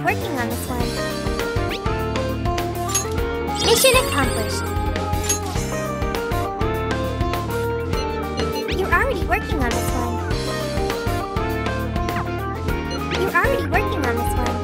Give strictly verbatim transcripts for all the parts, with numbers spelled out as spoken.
working on this one. Mission accomplished. You're already working on this one. You're already working on this one.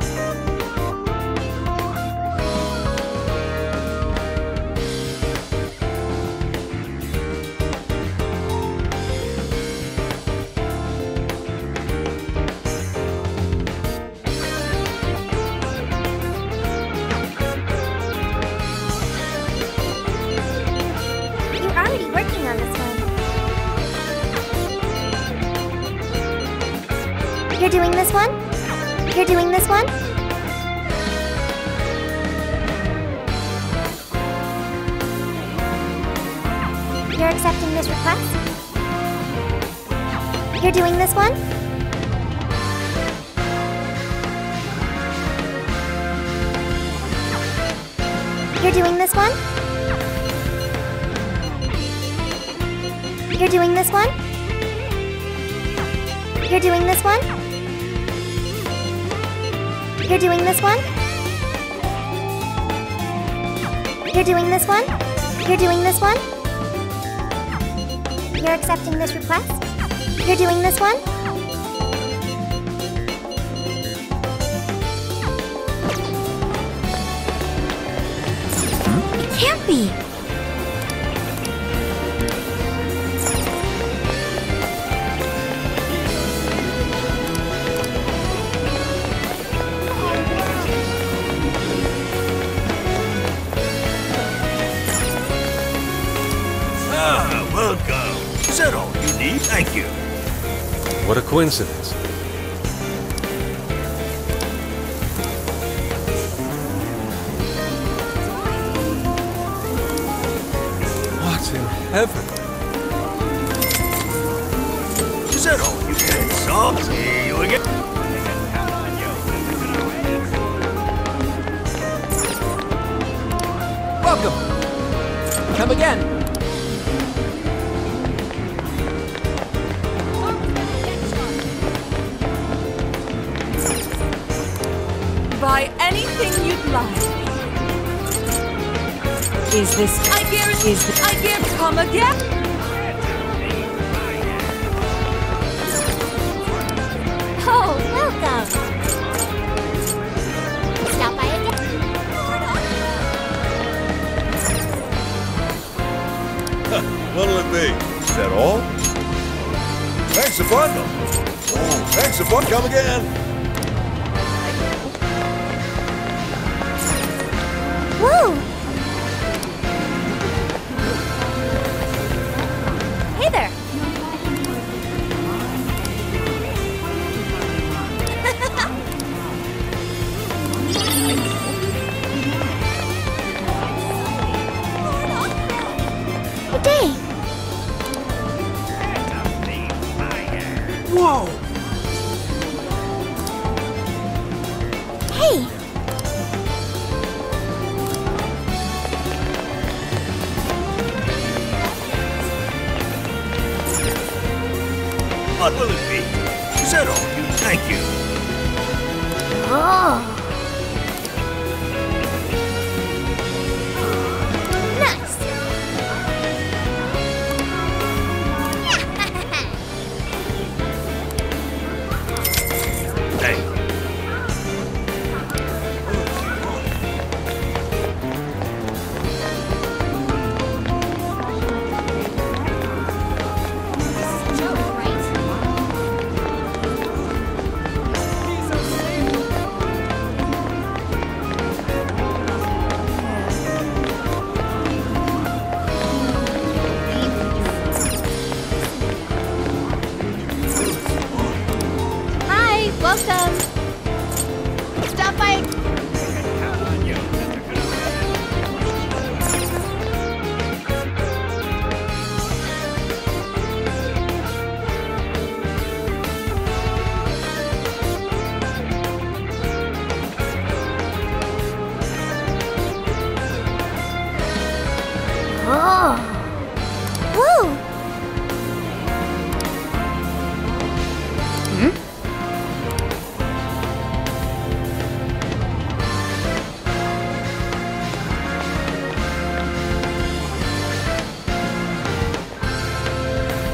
You're already working on this one. You're doing this one? You're doing this one? You're accepting this request? You're doing this one? You're doing this one? You're doing this one? You're doing this one? You're doing this one? You're doing this one? You're doing this one? You're accepting this request? You're doing this one? It can't be! Ah, welcome. Is that all you need? Thank you. What a coincidence. What in heaven? Is that all you get? So, see you again. Welcome. Come again. Buy anything you'd like. Is this? I guarantee. Is this? I guarantee. Come again. Oh, welcome! Stop by again. What'll it be? Is that all? Thanks for fun. Oh, thanks for fun. Come again. Whoa! Hey there! Good day! Whoa! Hey! What will it be? Is that all you? Thank you. Oh! Nice! Thank you.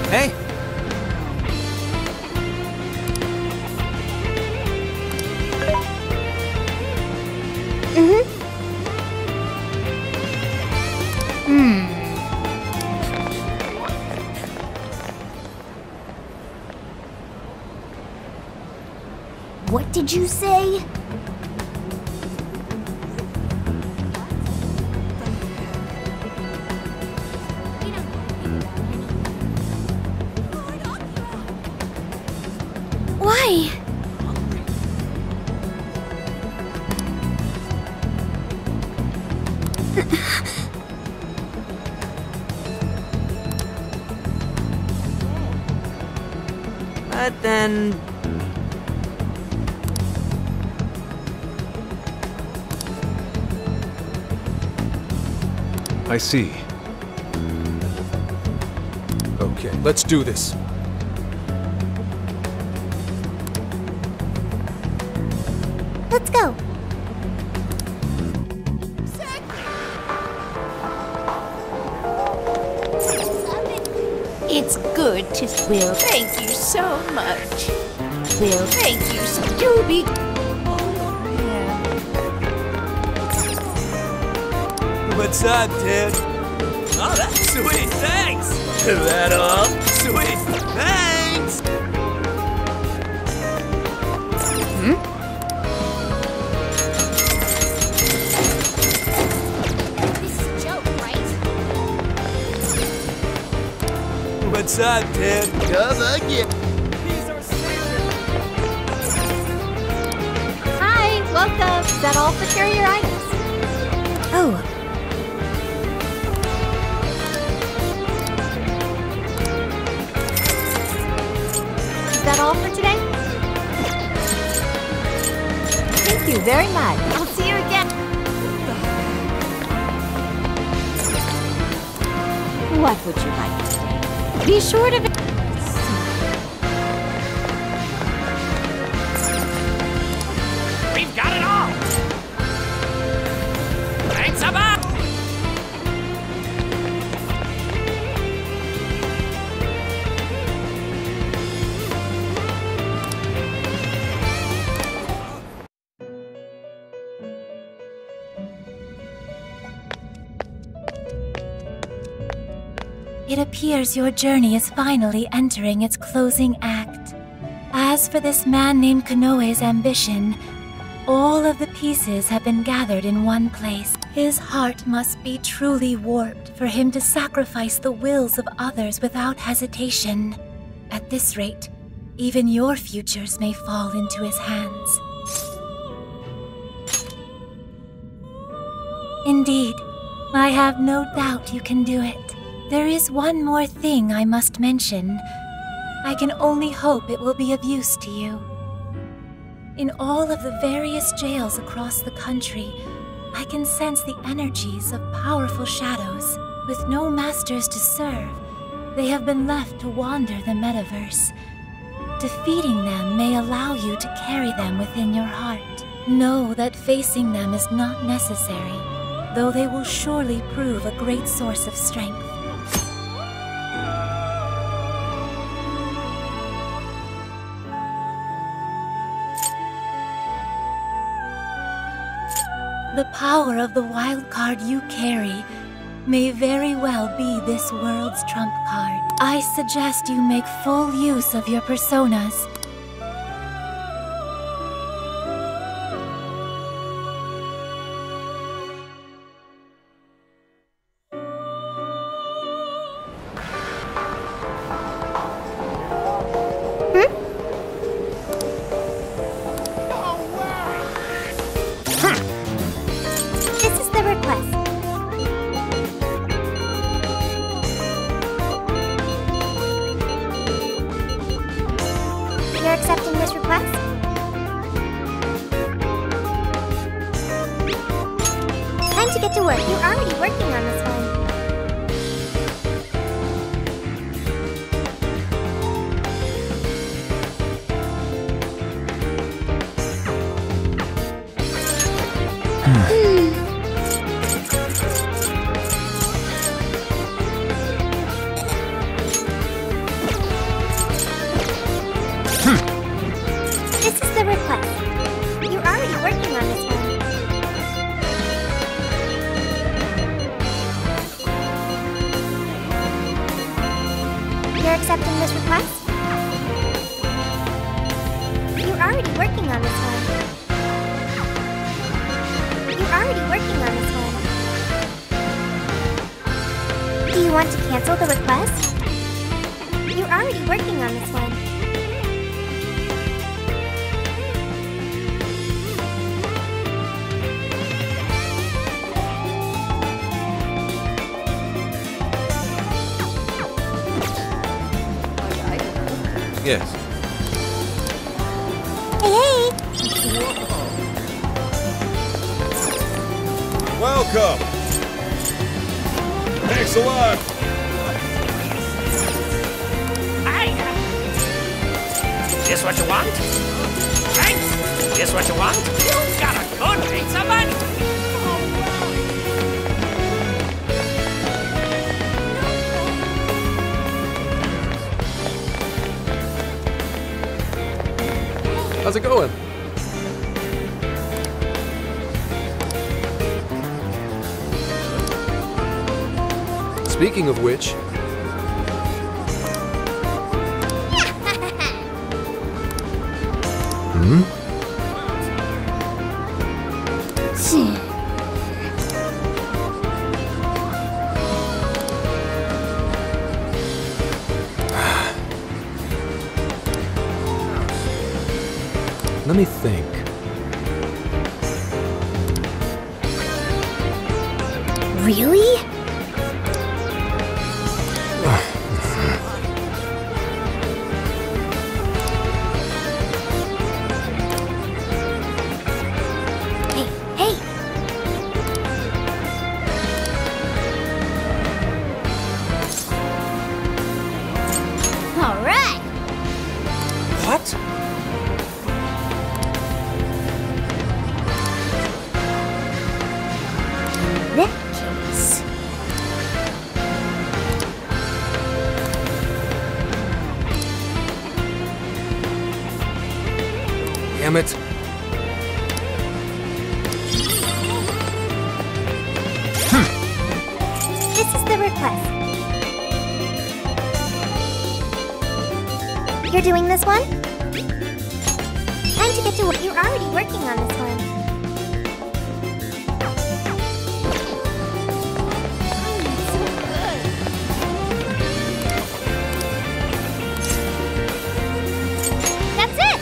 Hey! Mm-hmm. Hmm. What did you say? Why? But then... I see. Okay, let's do this. Let's go. It's good to Will. Thank you so much. Will, thank you. So you'll be. What's up, dude? Oh, that's sweet. Thanks. Is that all? Sweet. Thanks. This is a joke, right? What's up, dude? Come again. Hi, welcome. Is that all for carrier items? Oh. Is that all for today? Thank you very much. I'll see you again. What would you like today? Be sure to. We've got it all. Thanks a lot. It appears your journey is finally entering its closing act. As for this man named Konoe's ambition, all of the pieces have been gathered in one place. His heart must be truly warped for him to sacrifice the wills of others without hesitation. At this rate, even your futures may fall into his hands. Indeed, I have no doubt you can do it. There is one more thing I must mention. I can only hope it will be of use to you. In all of the various jails across the country, I can sense the energies of powerful shadows. With no masters to serve, they have been left to wander the metaverse. Defeating them may allow you to carry them within your heart. Know that facing them is not necessary, though they will surely prove a great source of strength. The power of the wild card you carry may very well be this world's trump card. I suggest you make full use of your personas. This is the request. accepting this request? You're already working on this one. You're already working on this one. Do you want to cancel the request? You're already working on this one. Yes. Hey, hey! Welcome! Thanks a lot! Hi! This what you want? Thanks! This what you want? You got a good pizza, man! How's it going? Speaking of which... Hmm? Let me think. Really? Hey, hey! All right! What? That case. Damn it. This is the request. You're doing this one? Time to get to work. You're already working on this one. That's it!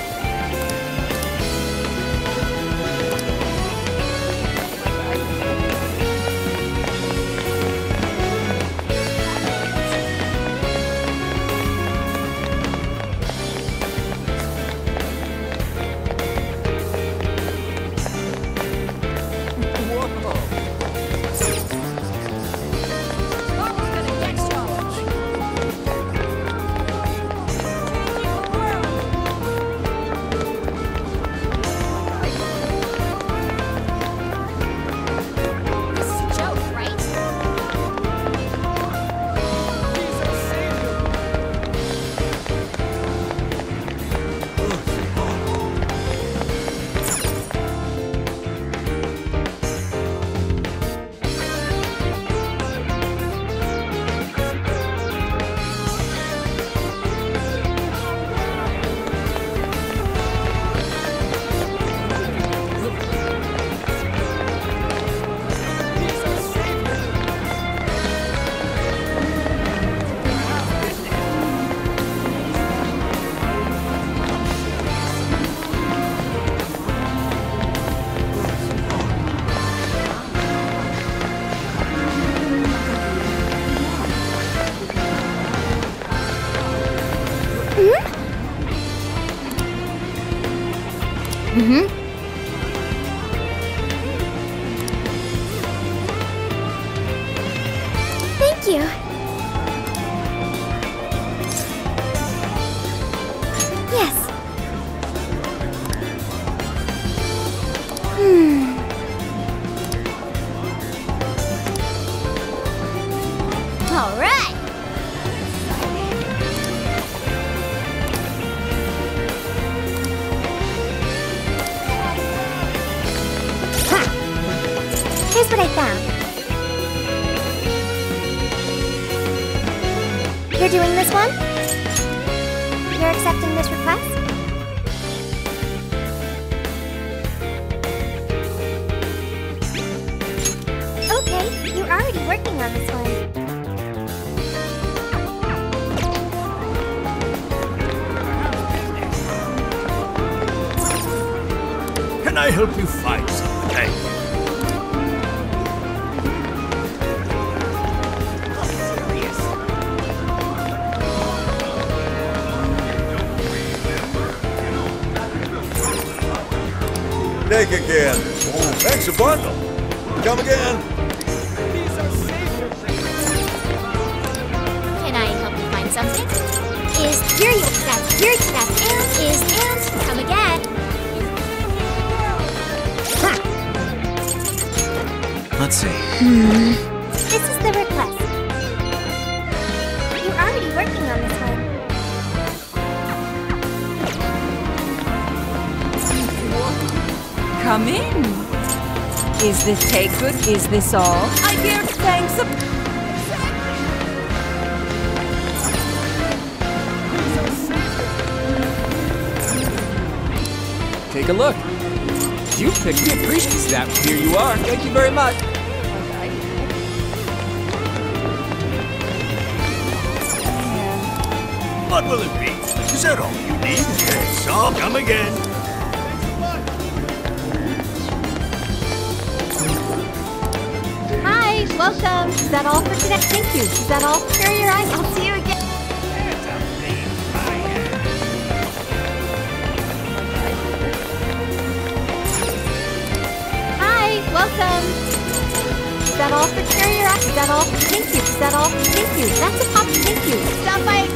This is a joke, right? Mm-hmm. Thank you. Yes. Hmm. All right. doing this one? You're accepting this request? Okay, you're already working on this one. Can I help you find something? Take again. Oh, thanks a bundle. Come again. Can I help you find something? Is here you that's here that's and is and come again. Let's see. This is the request. You're already working on this one. Come in. Is this take good? Is this all? I hear thanks. Take a look. You picked me. Appreciate that. Here you are. Thank you very much. What will it be? Is that all you need? Yes, I'll come again. Hi, welcome. Is that all for today? Thank you. Is that all? Here are your eyes. I'll see you again. Hi, welcome. Is that all for here are your eyes? Is that all? Thank you. Is that all? Thank you. That's a pop. Thank you. Stop by.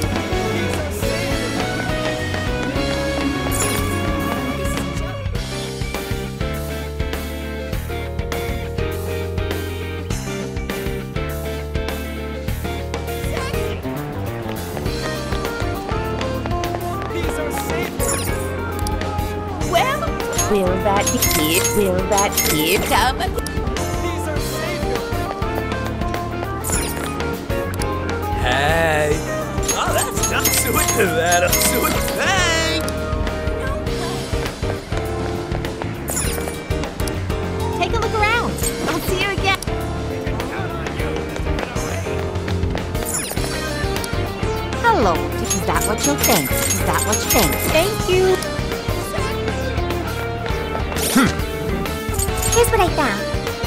Will that kid, will that kid come? Hey. Oh, that's not sweet. That'll sweet. Thank. Take a look around. I'll see you again. Hello, is that what you think? Is that what you think? Thank you. Here's what I found.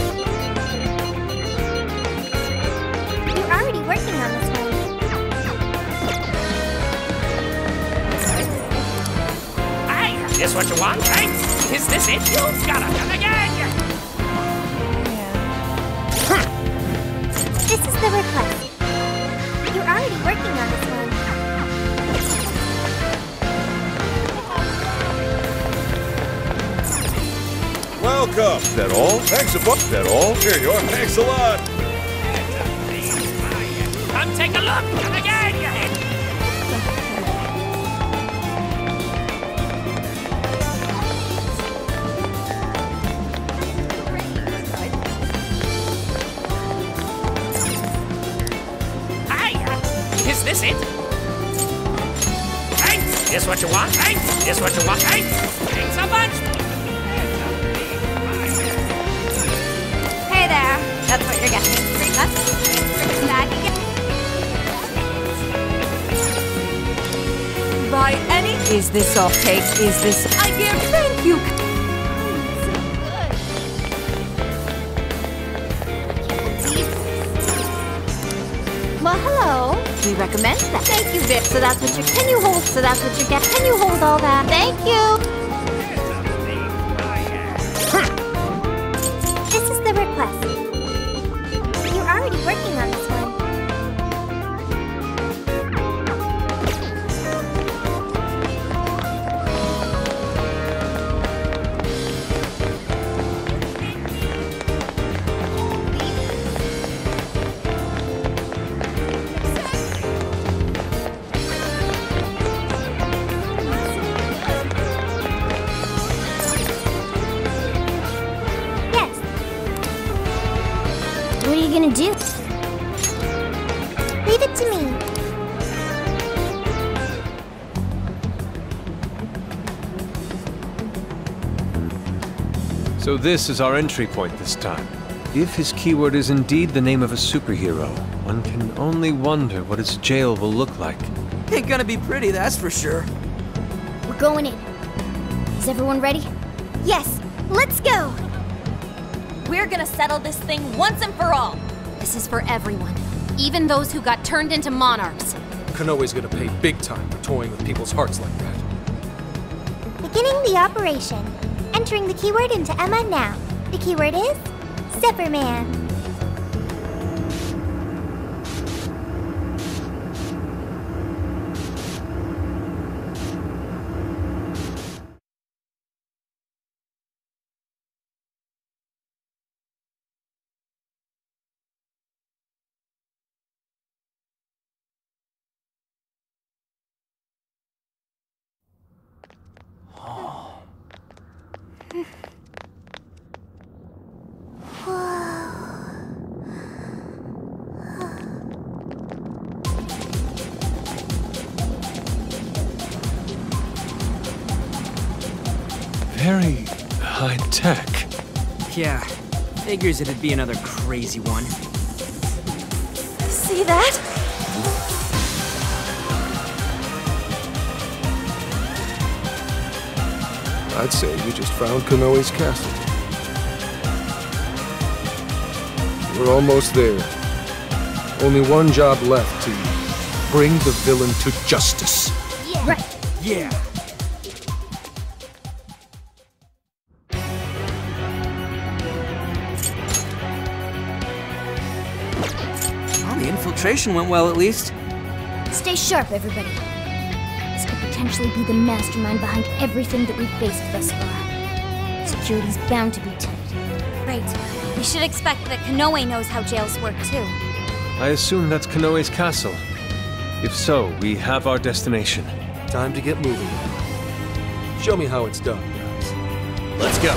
You're already working on this one. Hey, is this what you want? Hey, is this it? You gotta come again. This is the request. You're already working on this one. Welcome. Is that all? Thanks a bunch. Is that all? Here you are. Thanks a lot. Come take a look. Come again. Hey, is this it? Hey, this what you want? Hey, this what you want? Hey, thanks a bunch. Hey there. That's what you're getting. Free nuts. Free snack. By any? Is this all? Take? Is this? I hear thank you. Well, hello. We recommend that. Thank you, Vic. So that's what you can you hold? So that's what you get. Can you hold all that? Thank you. This is the request. You're already working on this one. What are you gonna do? Leave it to me. So this is our entry point this time. If his keyword is indeed the name of a superhero, one can only wonder what his jail will look like. Ain't gonna be pretty, that's for sure. We're going in. Is everyone ready? Yes, let's go! We're gonna settle this thing once and for all. This is for everyone, even those who got turned into monarchs. Konoe's gonna pay big time for toying with people's hearts like that. Beginning the operation. Entering the keyword into Emma now. The keyword is Superman. Very high tech. Yeah, figures it'd be another crazy one. See that? I'd say you just found Konoe's castle. We're almost there. Only one job left to bring the villain to justice. Yeah. Right. Yeah. Well, the infiltration went well, at least. Stay sharp, everybody. This could potentially be the mastermind behind everything that we've faced thus far. Security's bound to be tight. Right. We should expect that Konoe knows how jails work, too. I assume that's Konoe's castle. If so, we have our destination. Time to get moving. Show me how it's done, guys. Let's go.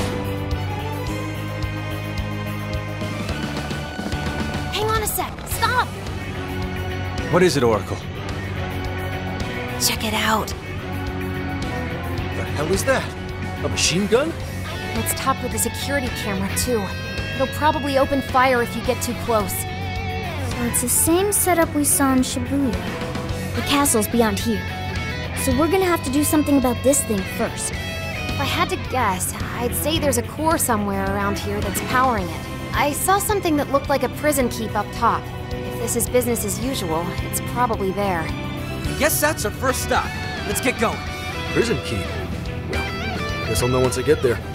Hang on a sec. Stop! What is it, Oracle? Check it out. The hell is that? A machine gun? It's topped with a security camera, too. It'll probably open fire if you get too close. So it's the same setup we saw in Shibuya. The castle's beyond here. So we're gonna have to do something about this thing first. If I had to guess, I'd say there's a core somewhere around here that's powering it. I saw something that looked like a prison keep up top. If this is business as usual, it's probably there. I guess that's our first stop. Let's get going. Prison key. Well, I guess I'll know once I get there.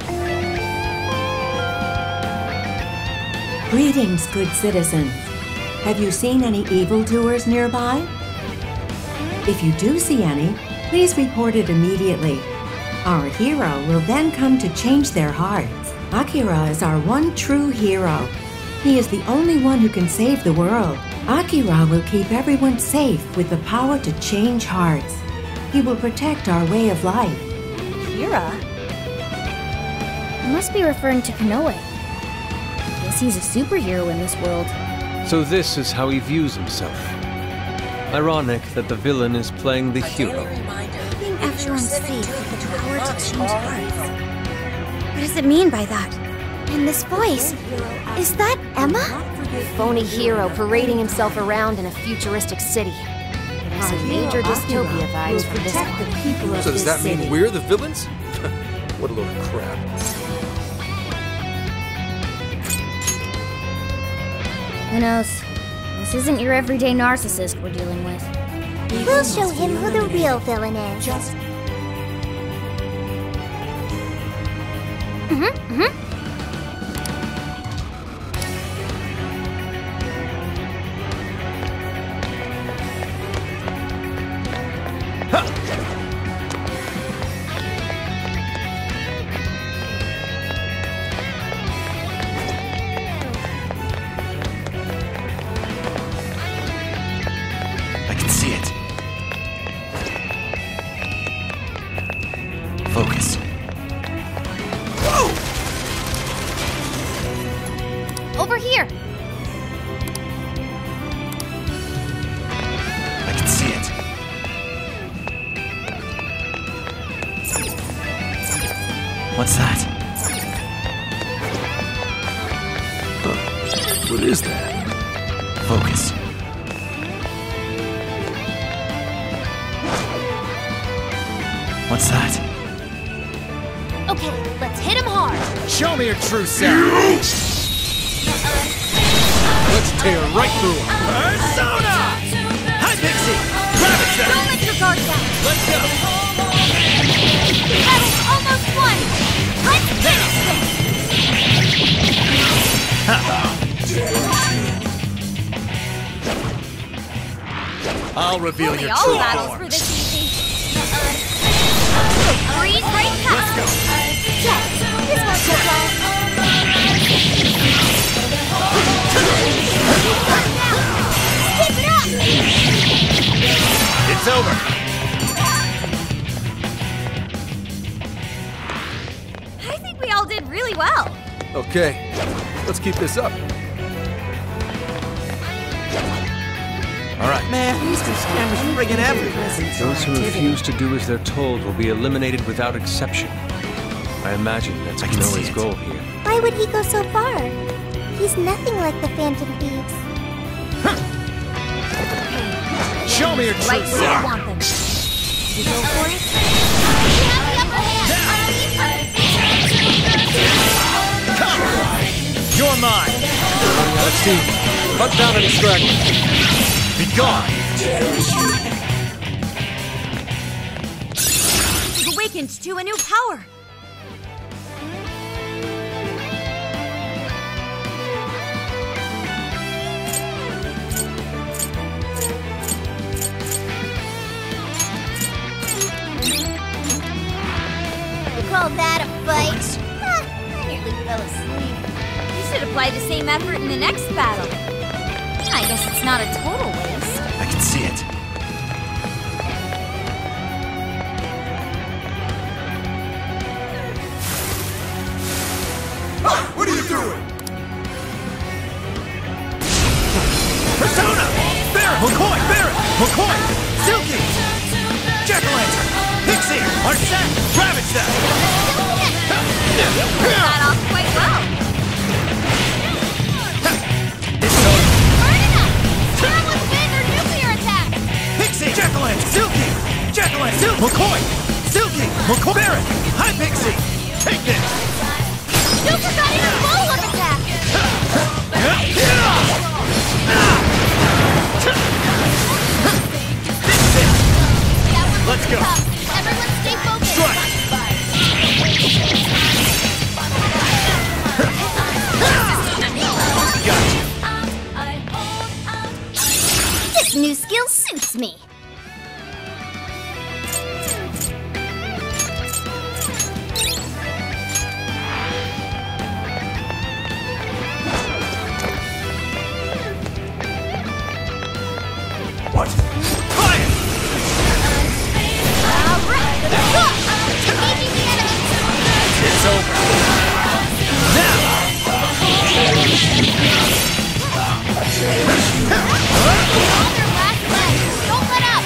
Greetings, good citizens. Have you seen any evildoers nearby? If you do see any, please report it immediately. Our hero will then come to change their hearts. Akira is our one true hero. He is the only one who can save the world. Akira will keep everyone safe with the power to change hearts. He will protect our way of life. Akira? You must be referring to Konoe. Guess he's a superhero in this world. So this is how he views himself. Ironic that the villain is playing the hero. Keeping everyone safe with the power to change hearts. What does it mean by that? And this voice, is that Emma? Phony hero parading himself around in a futuristic city. There's some major dystopia vibes for this one. So does that mean we're the villains? What a load of crap. Who knows? This isn't your everyday narcissist we're dealing with. We'll show him who the real villain is. Just... Mm-hmm, mm-hmm. Focus. Whoa! Over here! I can see it. What's that? focus. What's that? Okay, let's hit him hard. Show me your true self! Let's tear right through him. Persona! Hi, Pixie! Rabbit Step! Don't let your guard down. Let's go! Battle's almost won. Let's finish this. I'll reveal Only your all true battles form. for this easy. Freeze right past. Let's go! Yes, this won't take long. Keep it up! It's over! I think we all did really well. Okay, let's keep this up. Alright. Man, these two scammers friggin' everything. Those who refuse to do as they're told will be eliminated without exception. I imagine that's I can see Konoe's it. goal here. Why would he go so far? He's nothing like the Phantom Thieves. Show me your true Right where you self! want them. You go for it? We have the upper hand. Come! You're mine! Running out of steam. Cut down any stragglers. Be gone! You've awakened to a new power. You call that a fight? Huh, I nearly fell asleep. You should apply the same effort in the next battle. I guess it's not a total waste. I can see it. What are you doing? Persona! Barret! McCoy! Barret! McCoy! Silky! Jack-o'-lantern! Pixie! Arsene! Rabbit Step! Got off quite well. It's over! Burn it up! Tear with wind or nuclear attack! Pixie! Jack-o'-lantern! Silky! Jack-o'-lantern! Silky! McCoy! Silky! McCoy! Barret! Hi, Pixie! Take this! You forgot your follow-up attack! Let's go! Everyone stay focused! Strike! Gotcha! This new skill suits me! What? Fire! Alright! Go! Engaging the enemy! It's over! Now! On their last leg! Don't let up!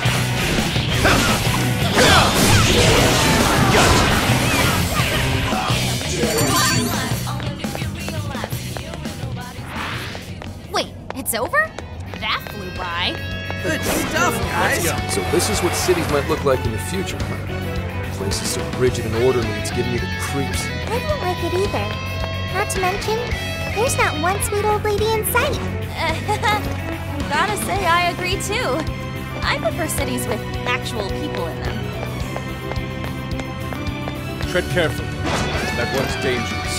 Wait, it's over? That flew by. Good stuff, guys! Let's go. So this is what cities might look like in the future, huh? Places so rigid and orderly, it's giving me the creeps. I don't like it either. Not to mention, there's not one sweet old lady in sight. Gotta say, I agree too. I prefer cities with actual people in them. Tread carefully. That one's dangerous.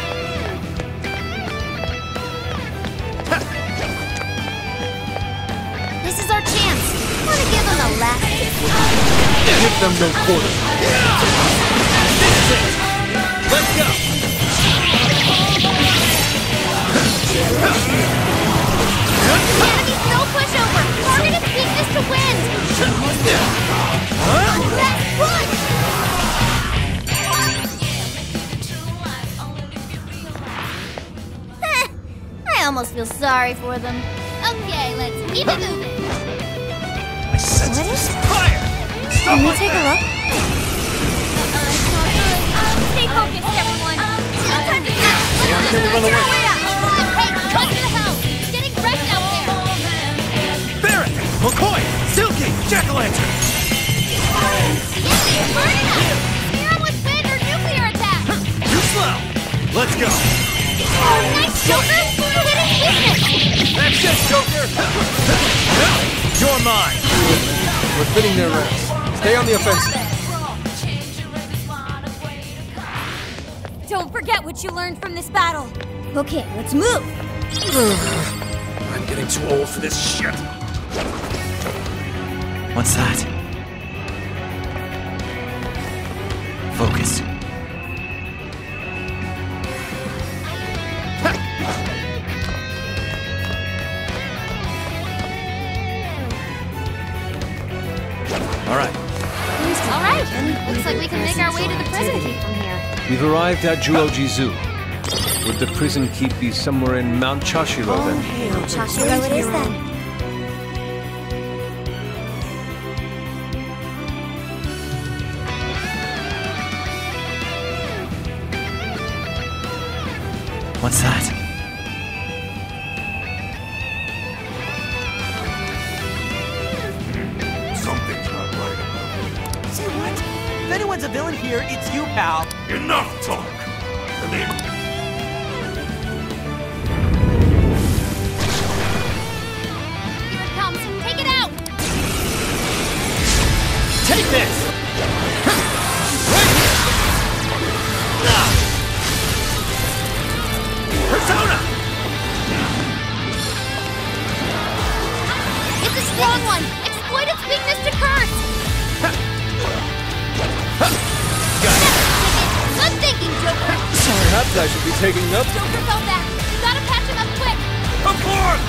This is our chance. Wanna give them a last kick? Give them no quarter. This is it! Let's go! Enemy's no pushover. Target its weakness to win. Let's push! I almost feel sorry for them. Okay, let's keep it moving. I sense What is this fire! Stop Can we like take a that! look? Stay focused, everyone. No time to stop. Yeah, I'm gonna run away. Hey, cut to the hell. It's getting fresh out there. McCoy! Silky! Jack-o'-lantern! Yes, burn it up! Spear him with wind or nuclear attack! Too slow! Let's go! Oh, nice, Joker! You hit his weakness! That's it, Joker! You're mine! We're fitting their ranks. Stay on the offensive. Don't forget what you learned from this battle. Okay, let's move. I'm getting too old for this shit. What's that? Focus. All right. All right. Looks like we can make our way to the prison keep from here. We've arrived at Juoji Zoo. Would the prison keep be somewhere in Mount Chashiro then? Chashiro it is then. What's that? Something's not right about it. Say what? If anyone's a villain here, it's you, pal. Enough talk! Come in. Here it comes. Take it out! Take this! Persona! It's a strong one! Exploit its weakness to curse! Got it! Good thinking, Joker! Perhaps I should be taking notes. Joker fell back! You gotta patch him up quick! Aboard!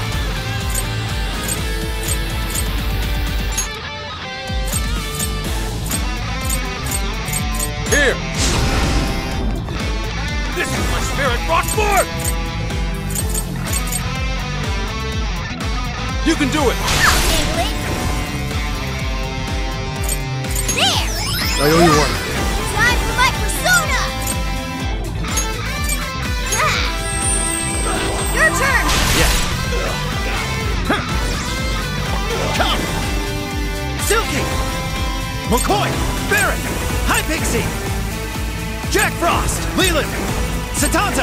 Here! This is my spirit, Rockford! You can do it! I'll handle it! There! I owe you one. Time for my persona! Ah. Your turn! Yeah. Come! Silky! McCoy! Barrett! Hi, Pixie! Jack Frost! Leland! Satanta!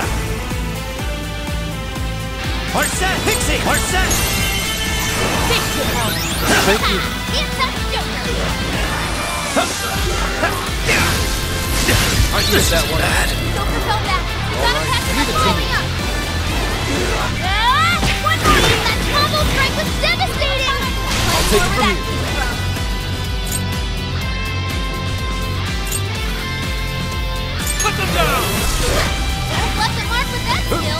Arsene! Pixie! Arsene! Thank you. Get that Joker! I missed that one. Joker fell back! You gotta patch him up climbing up! Ah! One more! That combo strike was devastating! I'll take it from you. Put them down! Don't left a mark with that skill!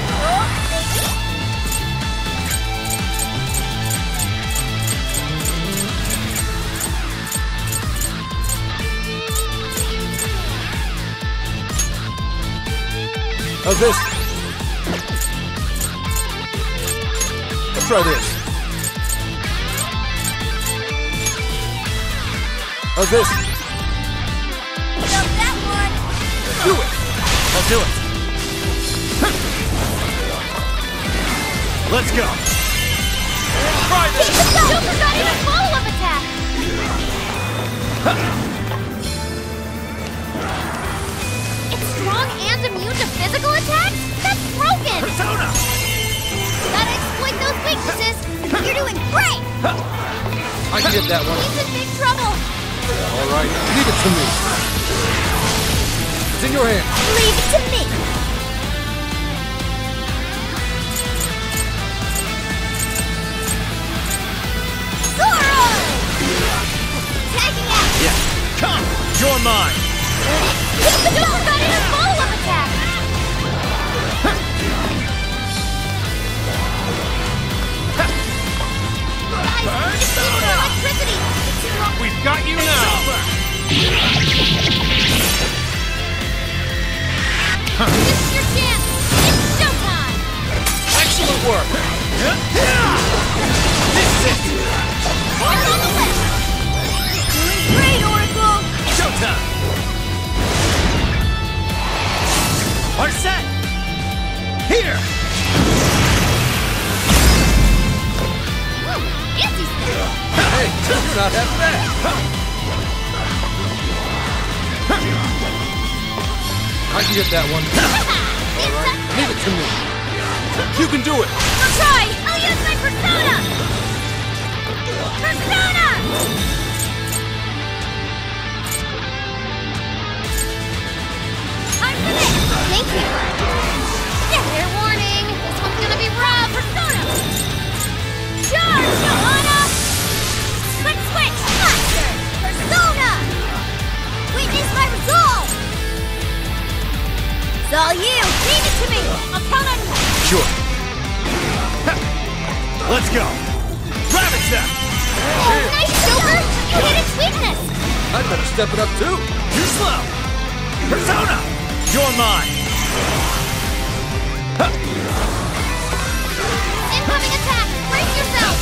How's this? Let's try this. How's this? Felt that one! Do it! I'll do it. Let's go. Try this. Joker got in a follow-up attack! It's strong and immune to physical attacks? That's broken! Persona! Gotta exploit those weaknesses! You're doing great! I can get that one. He's in big trouble! All right, leave it to me. It's in your hand. Leave it to me! Zoro! Tagging out! Yeah. Come! You're mine! The Joker got in a follow-up attack! Guys, it's using electricity! It's strong. We've got you now! This is your chance! It's showtime! Excellent work! This is it! Fire on the left! Doing great, Oracle! Showtime! I can get that one. All right, leave it to me. You can do it. I'll try! I'll use my persona! Persona! I'm finished! Thank you! Fair warning! This one's gonna be rough! Persona! Charge, Johanna! Quick switch! Master! Persona! Witness my resolve! It's all you! Leave it to me! I'll count on you! Sure. Let's go. Rabbit Step! Oh, nice, Joker! You hit its weakness! I'd better step it up too. Too slow. Persona! You're mine. Incoming attack! Brace yourself!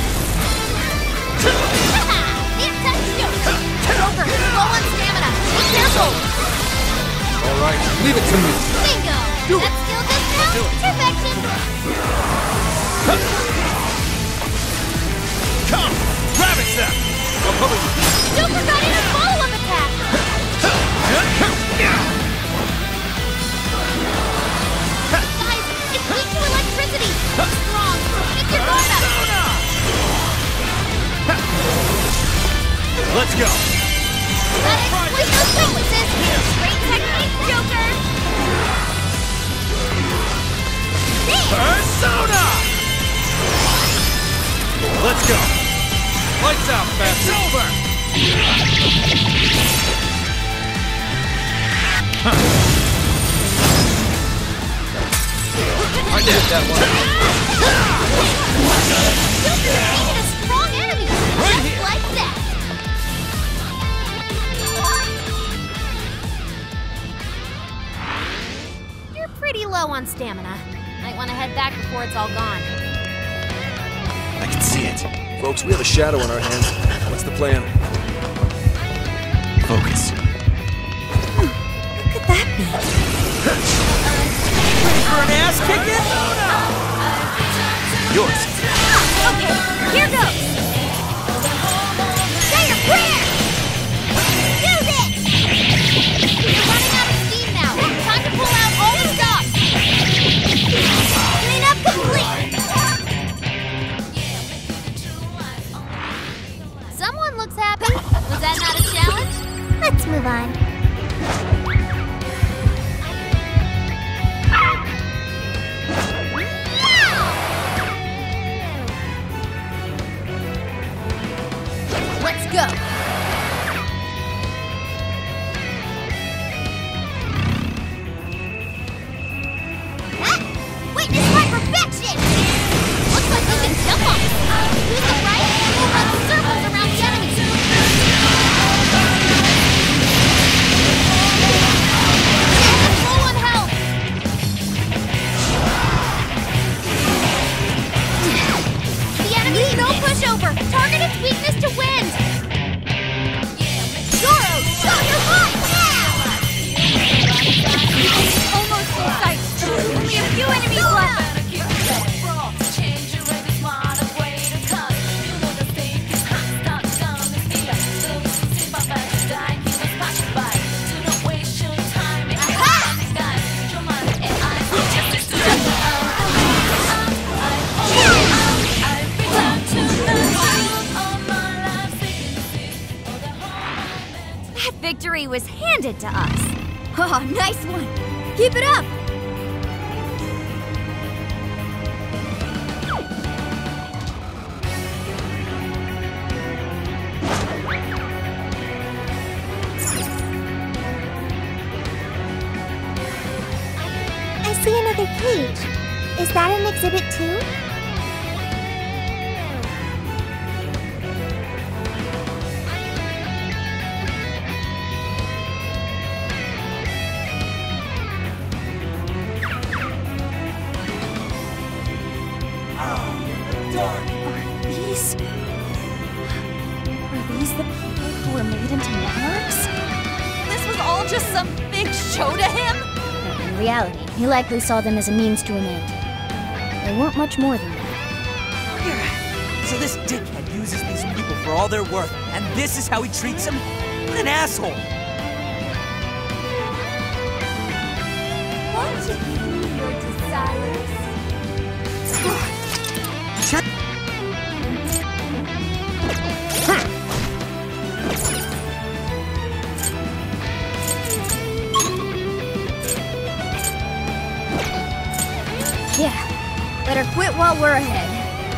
The attack's Joker! Joker, low on stamina! Be careful! All right, leave it to me. Bingo! Do That it. skill just now? Perfection! Come! Rabbit Step! I'll cover you. Joker got in a follow-up attack! Guys, it's weak to electricity! Strong! Keep your guard up! Let's go. Gotta exploit those weaknesses! Great technique, Joker! Persona! Let's go. Lights out, bastard. It's over. I did that one. Joker defeated a strong enemy! Right Just here. like that! You're pretty low on stamina. Might want to head back before it's all gone. I can see it. Folks, we have a shadow on our hands. What's the plan? Focus. Who could that be? Ready for an ass kicking? Yours. Okay, here goes! Say your prayer! Do this! You're running out of steam now. Time to pull out all the stops! Clean up complete! Someone looks happy. Was that not a challenge? Let's move on. Let's go! Ah! Witness my perfection! Looks like we can jump on it. Use the right and we'll run circles around the enemy. Yeah, that's low on health. The enemy's no pushover. Target its weakness to wind. Zoro, show your might now! Almost in sight. Only a few enemies left. That victory was handed to us. Oh, nice one. Keep it up. I see another cage. Is that an exhibit too? Are these... Are these the people who were made into monarchs? This was all just some big show to him? In reality, he likely saw them as a means to an end. They weren't much more than that. So this dickhead uses these people for all they're worth, and this is how he treats them? What an asshole! Won't you give me your desires? Check. Yeah, better quit while we're ahead.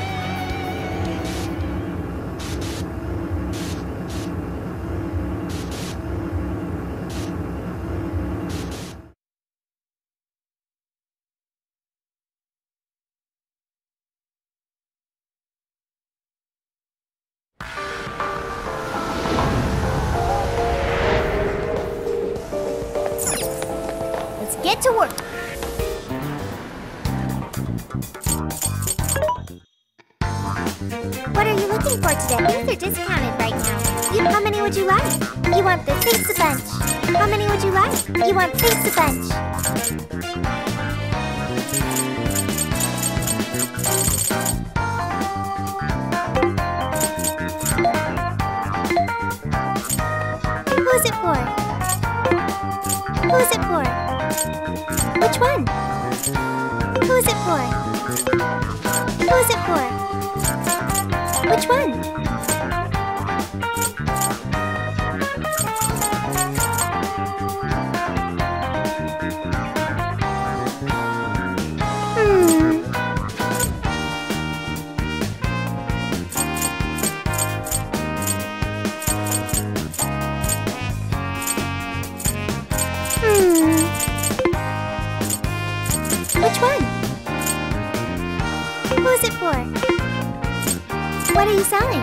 Let's get to work. What are you looking for today? These are discounted right now. You, how many would you like? You want this? Thanks a bunch. How many would you like? You want thanks a bunch. Who's it for? Who's it for? Which one? Who's it for? Who's it for? Which one? Hmm. Hmm. Which one? Who's it for? What are you selling?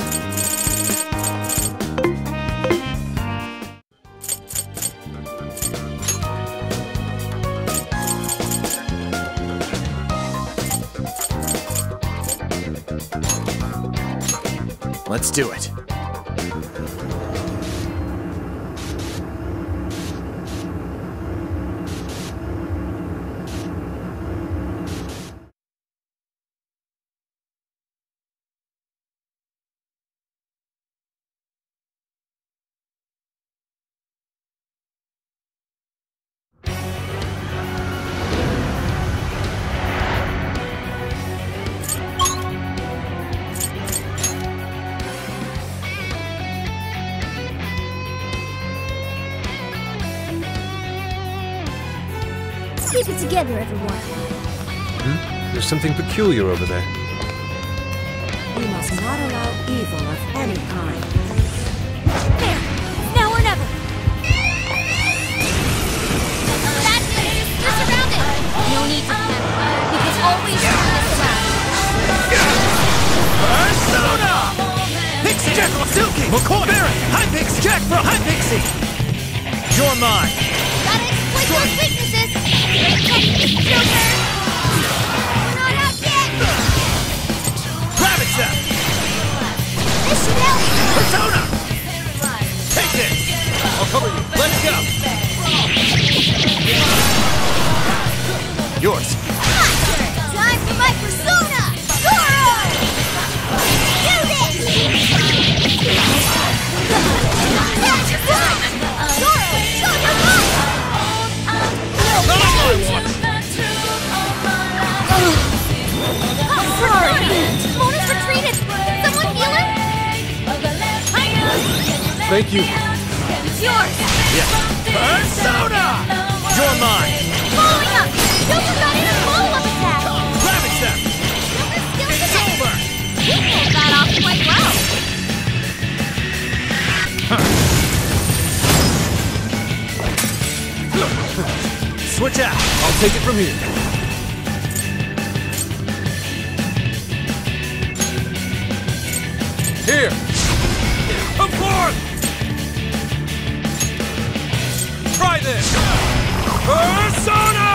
Let's do it. Keep it together, everyone. Hmm? There's something peculiar over there. We must not allow evil of any kind. There! Now or never! That's it! You're surrounded! No need to panic. We can always turn this around. Persona! Pixie Jack for Silky! McCoy! Barrett! High Pixie! Jack for High Pixie! You're mine! Gotta exploit those weaknesses! Joker! We're not out yet! Rabbit Step! This should help! Persona! Take this! I'll cover you. Let's go! Yours. Time for my persona! Zoro! Do this! That's right! Zoro, show your might! I'm sorry! Mona's retreated! Someone heal her? Thank you. It's yours! Yeah. Persona! You're mine! Following up! Joker got in a follow-up attack! Rabbit Step! Joker's still It's today! over! He pulled that off quite well! Switch out! I'll take it from here. Here! Of course! Try this! Persona!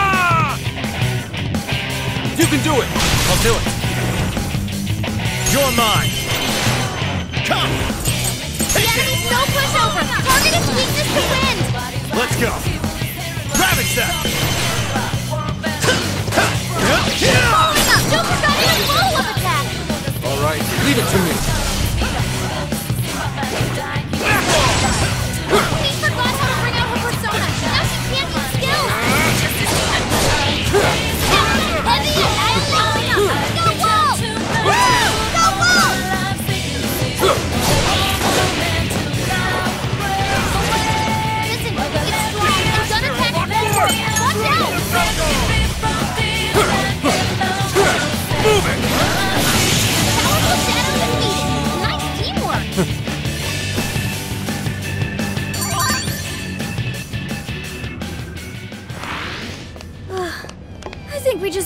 You can do it! I'll do it. You're mine. Come! The enemy's no pushover! Target its weakness to win! Let's go! Rabbit Step! Following up! Joker got in a follow-up attack! All right, leave it to me.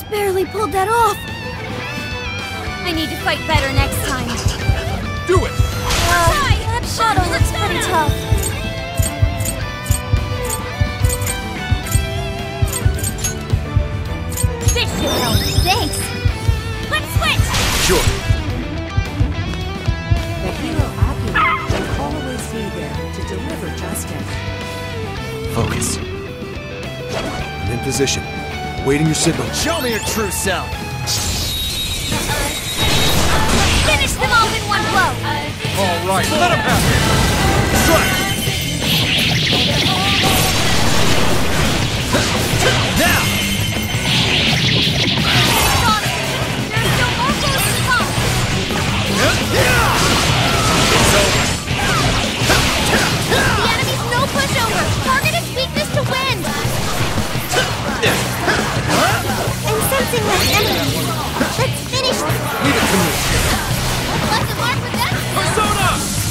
barely pulled that off. I need to fight better next time. Do it! Uh, that Shadow looks pretty tough. This should help. Thanks. Let's switch! Sure. The hero Akira will always be there to deliver justice. Focus. I'm in position. Waiting your signal. Show me your true self. Finish them all in one blow! All right, let him have it. Strike! Now! There's still more blows to come! It's over. The enemy's no pushover! Target its weakness to win! I'm sensing my enemy. Let's finish this. Leave it to me. Lesson learned with that! Persona!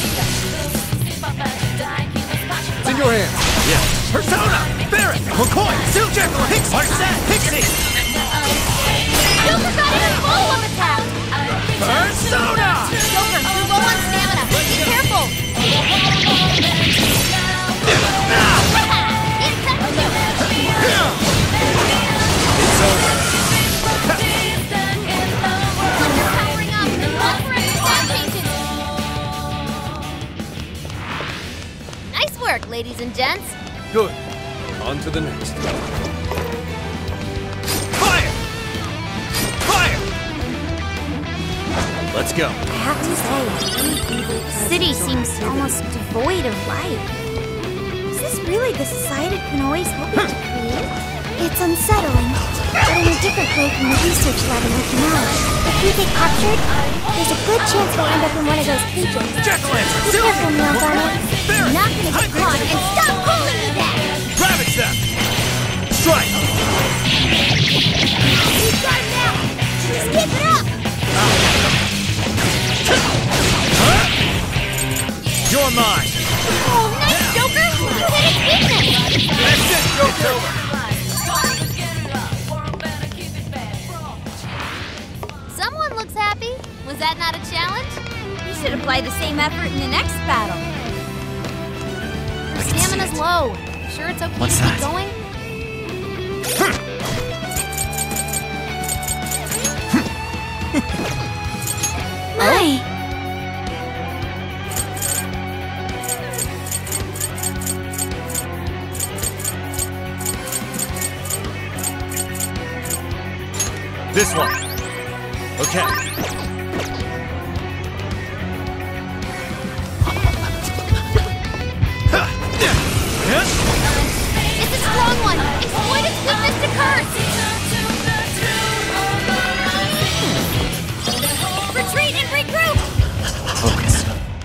It's in your hands. Yeah. Persona! Barret! McCoy! Sue Jekyll! Hicks! Marset! Pixie! Joker got in a follow-up attack! Persona! Joker, you're low on stamina! Be careful! It's over. You're powering up! Watch for any stat changes! Nice work, ladies and gents! Good. On to the next. Fire! Fire! Let's go. I have to say, the city seems almost devoid of life. Is this really the society Konoe is hoping to create? It's unsettling, but in a different way from the research lab in Okinawa. If we get captured, there's a good chance we'll end up in one of those cages. Jack-o'-lantern! Be careful, Neil-Bonnet. You're not gonna get caught, and stop calling me that! Ravage them! Strike! Keep guard now! Just keep it up! You're mine! Oh, nice, Joker! You hit its weakness! That's it, Joker! Someone looks happy. Was that not a challenge? You should apply the same effort in the next battle. Your stamina's low. You sure it's okay What's to keep that? going? My! This one. Okay. It's a strong one. Exploit its weakness to curse. Retreat and regroup. Focus.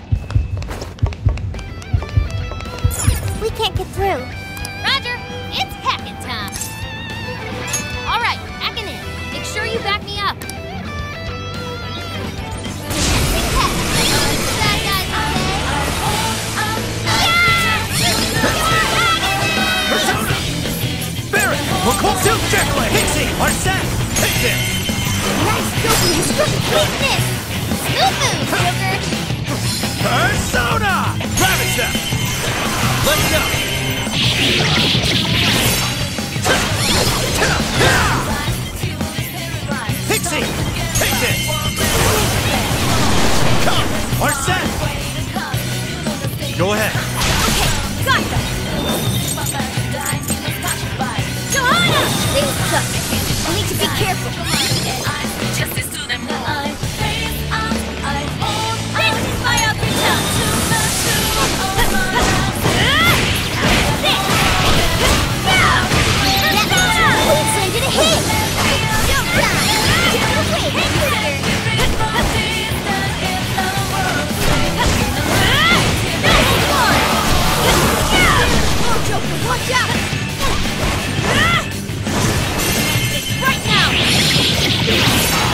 We can't get through. Roger. It's hacking time. All right, hacking in. Make sure you back me up. Big head. Bad guys, Persona! Barret! McCoy! Sue Jekyll! Pixie! Marset! Take this! nice Joker, you struck weakness. Smooth moves, Joker. Persona! Ravage them! Let's go! Pixie! Take this! Come! Marset! Go ahead! Okay, got them. Johanna! They suck. We need to be careful. This is my uppercut. Please send it a hit. Joker, watch out! It's right now!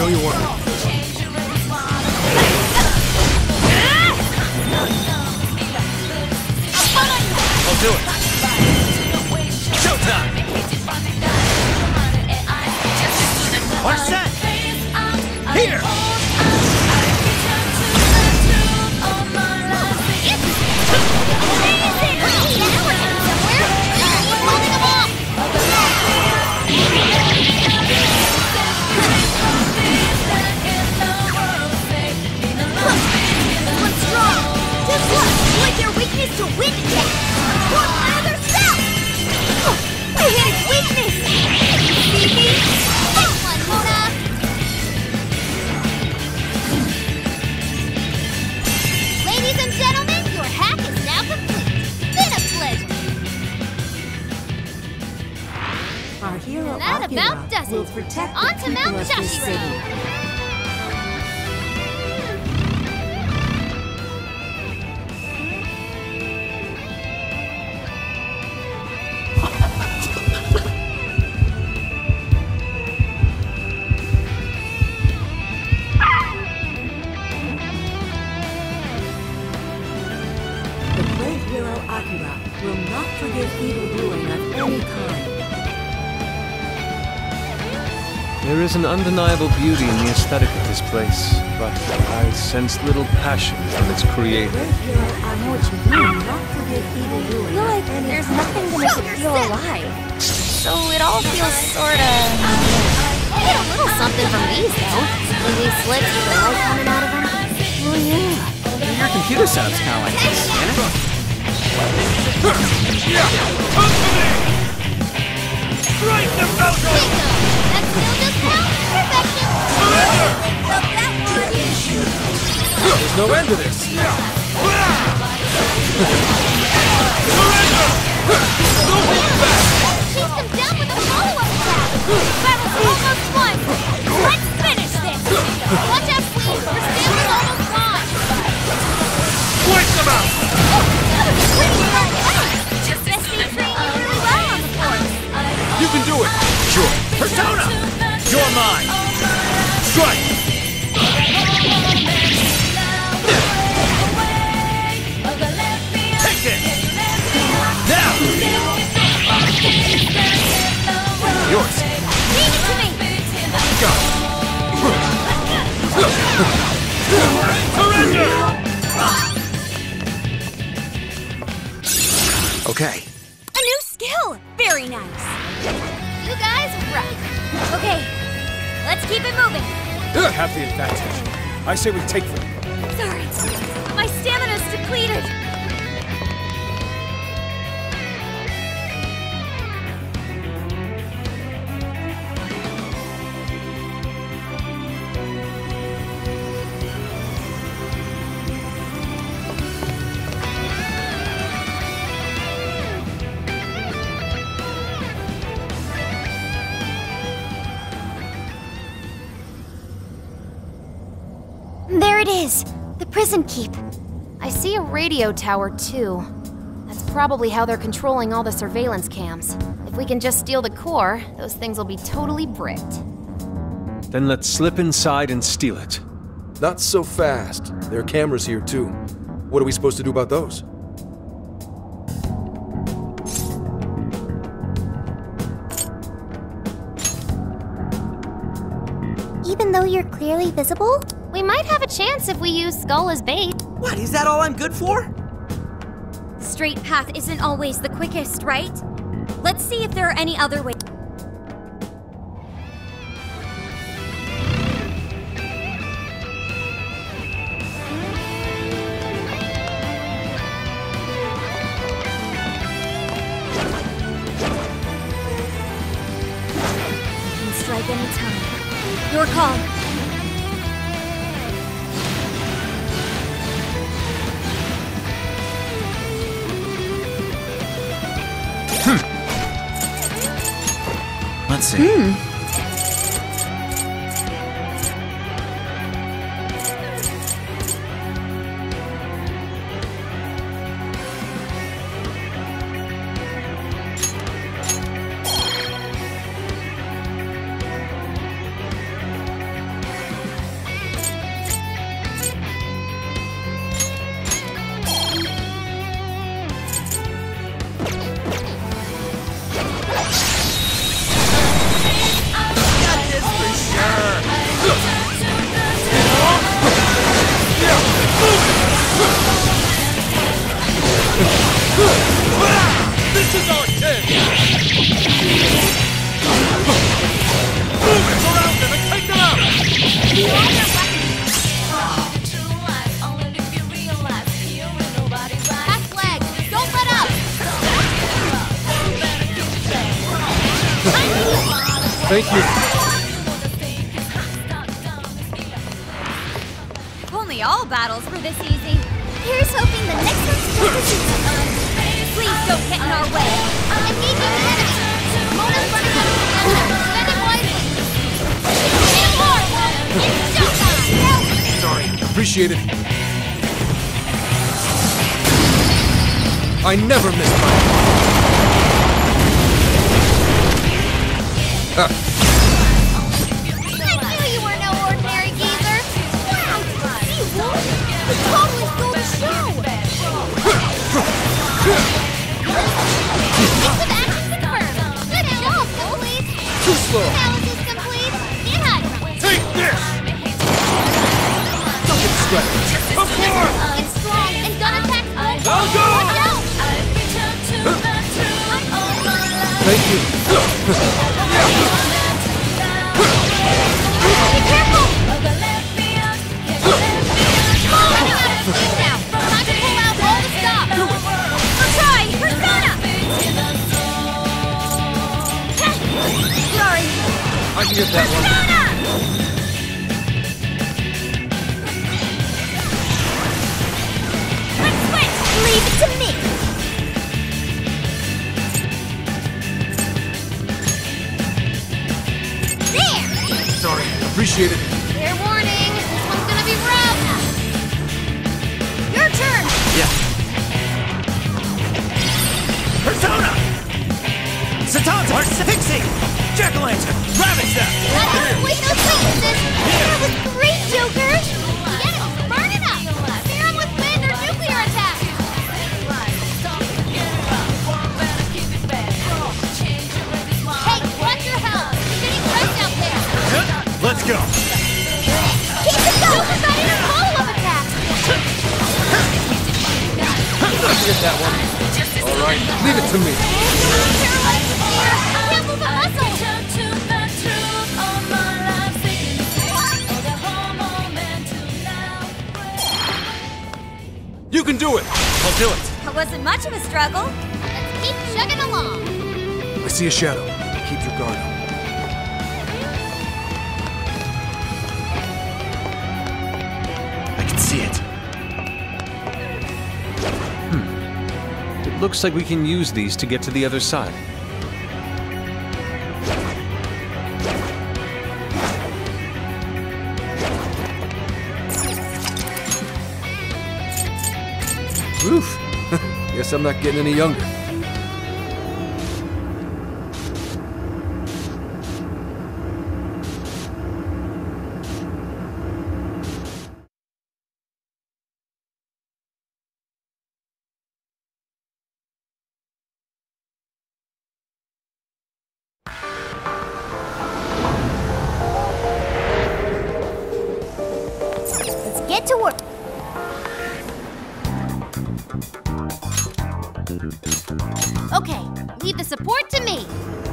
know you want me. I'll do it. Showtime! What's that? Here! To win it! Walk my other self! Oh, I hit its weakness! See me? That one, Mona! Ladies and gentlemen, your hack is now complete! Been a pleasure! Our hero And that Akira about does will it. protect On the to people Mount of this Joshua. city. Akira will not forgive evildoing of any kind. There is an undeniable beauty in the aesthetic of this place, but I sense little passion from its creator. Great hero, I know what you mean. Not forgive evildoing. I feel like there's nothing to make it feel alive. So it all feels sorta... I get a little something from these, though. Maybe slits with the light coming out of them. Oh yeah. Your computer sounds kinda like this, isn't it? Strike the Falco! That still just count? Perfection! Up that one! There's no end to this! Chase them down with a follow-up attack! Battle's almost won! Let's finish this! Watch out, please! Your stamina's almost gone! Wipe them out! Just best be trained really well on the course! You can do it! Sure. Persona! You're mine! Strike! Take it! Now! Yours! Leave it to me! Surrender! Okay. A new skill! Very nice! You guys rock! Okay, let's keep it moving! I have the advantage. I say we take them. Sorry, my stamina's depleted! There it is! The prison keep. I see a radio tower, too. That's probably how they're controlling all the surveillance cams. If we can just steal the core, those things will be totally bricked. Then let's slip inside and steal it. Not so fast. There are cameras here, too. What are we supposed to do about those? Even though you're clearly visible? We might have a chance if we use Skull as bait. What, is that all I'm good for? Straight path isn't always the quickest, right? Let's see if there are any other ways. You can strike any time. Your call. Let's see. Thank you. If only all battles were this easy. Here's hoping the next one's focusing. Please don't get in our way. Engaging the enemy. Mona's running out of ammunition. Spend it wisely. Hit hard. It's showtime. Sorry. Appreciate it. I never miss my... Ah. I knew you were no ordinary geezer. Wow, you wolf. You totally stole the show. Defensive action confirmed. Good job, bullies. Too slow. Analysis complete. Get high. Take this! Don't get distracted. Of course! It's strong and gun attacks. I'll go! Watch out! Thank you. Be careful! Running out of steam now. Time to pull out all the stops. I'll try! Persona! Sorry. I can get that one. Let's switch! Leave it to me! There! Sorry. Appreciate it. Fair warning. This one's gonna be rough. Your turn. Yeah. Persona! Satanta! Pixie! Jack-o'-lantern! Rabbit Step! Gotta exploit those weaknesses. That was great, Joker. The enemy's burning up. Fear 'em with wind or nuclear attacks. Hey, watch your health. You're getting pressed out there. Let's go! Keep it going. Joker's got in a follow-up attack. I can get that one. All right. Leave it to me. Paralyzed with fear. Can't move a muscle. You can do it. I'll do it. That wasn't much of a struggle. Let's keep chugging along. I see a shadow. Keep your guard up. I can see it. It looks like we can use these to get to the other side. Oof. Guess I'm not getting any younger. Let's get to work. Okay, leave the support to me.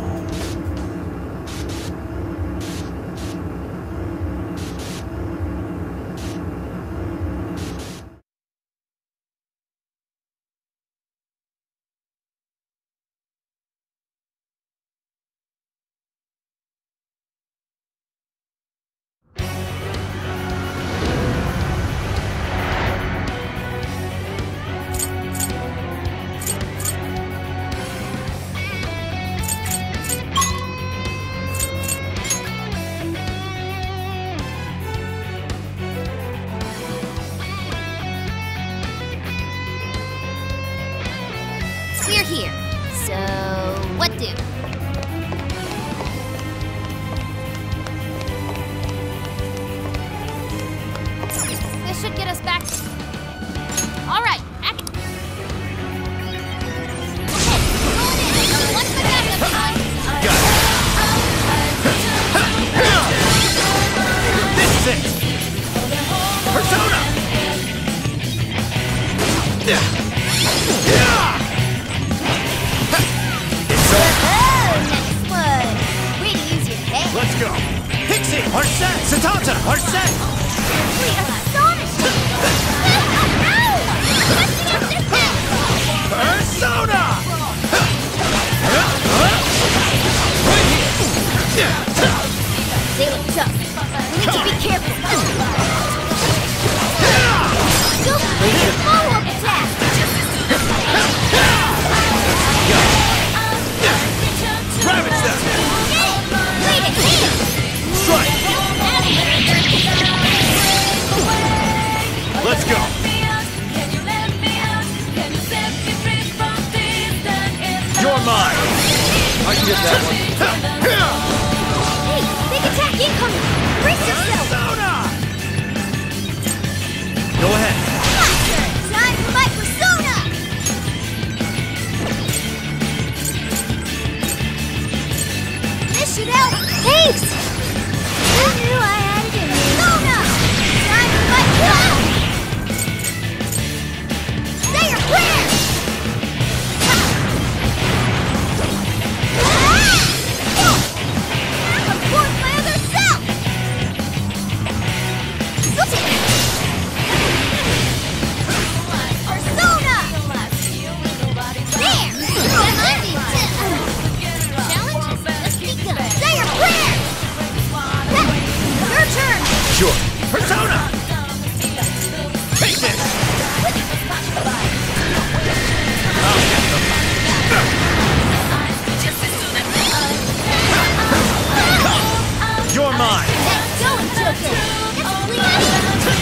We're here. So, what do? This should get us back. All right, act. Okay, going in. What's the backup time? Got it. This is it. Persona! Yeah. Yeah. Oh, nice one. Way to use your head. Let's go. Pixie, Arsene, Satanta, Arsene. Wait, astonishing. Ow! Let's get this thing. Persona! Right here.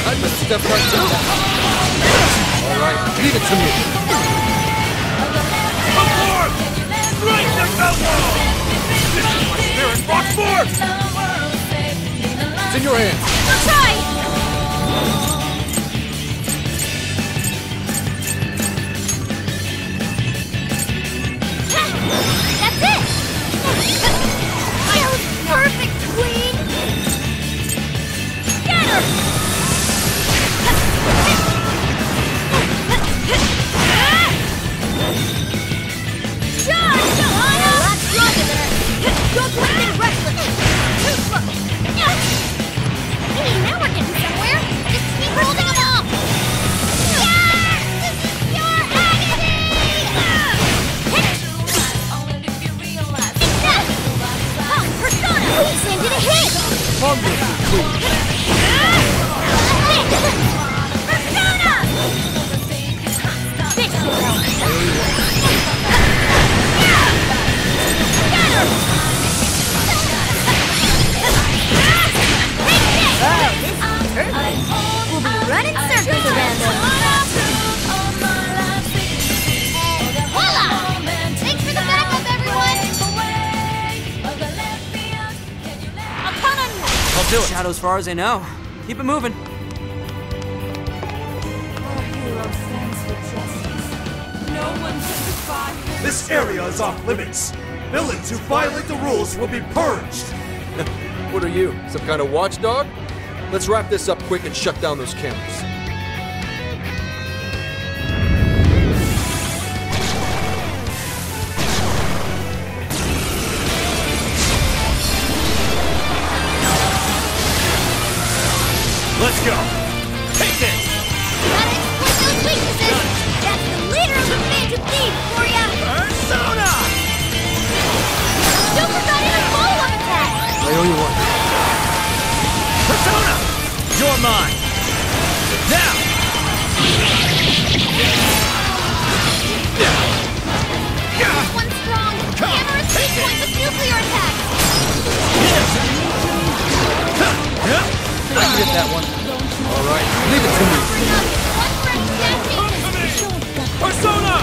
I'd better step right down. All right, leave it to me. Aboard! Strike the bell! This is my spirit, Rockford! It's in your hands. I'll try! That's it! That was perfect, Queen! Get her! Charge, Johanna! That's longer than her. Go quick and reckless. Too slow. Hey, now we're getting somewhere. Just keep holding them off. Yes! This is pure agony! Oh, Persona! Please landed a hit! Wonderful, Queen. Persona! Big We'll be running circles around them. And voila! Thanks for the backup, everyone! I'll count on you! I'll do it. Shadow as far as I know. Keep it moving. This area is off limits. Villains who violate the rules will be purged. What are you, some kind of watchdog? Let's wrap this up quick and shut down those cameras. Let's go. Take this. Gotta exploit those weaknesses! That's the leader of the Phantom Thieves for ya! Persona! Joker got in a follow-up attack! I owe you one. Persona! You're mine. Now! This one's strong! Hammer is weak point with nuclear attacks! I can get that one. All right, leave it to me. One for Persona!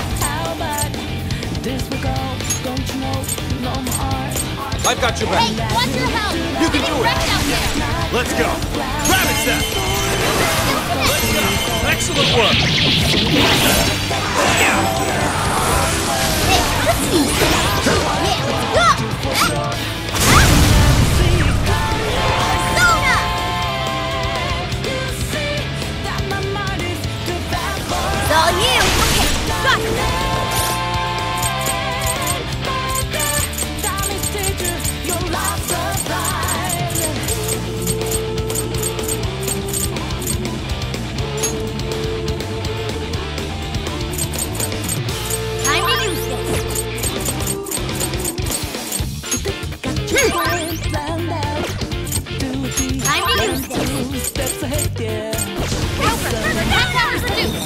I've got your back. Hey, watch your health! You can do it. Wrecked out there! Let's go. Ravage that. Let's go. Excellent work. Yeah, let's go! Persona! It's all you! Okay, got it! Time to use this! Time to use this! Joker, attack powers reduced!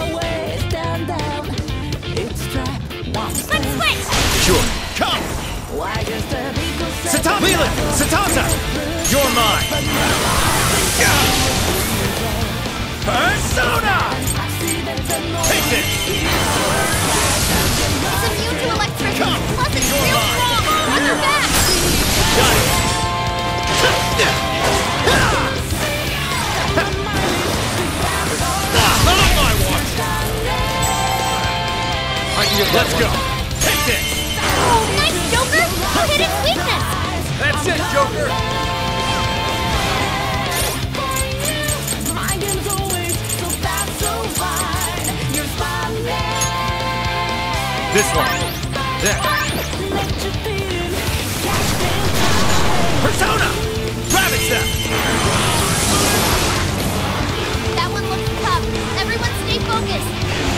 Switch, switch! Sure. Come. Satata! Leland! Satata! You're mine. Persona! Take this! It's immune to electricity, Come. plus it's You're real mine. strong! On your back! Got it. Not on my watch. I can get that Let's one. go. Take this. Oh, nice, Joker! You hit its weakness! That's it, Joker. This one. There. Persona! Ravage them! That one looks tough. Everyone stay focused.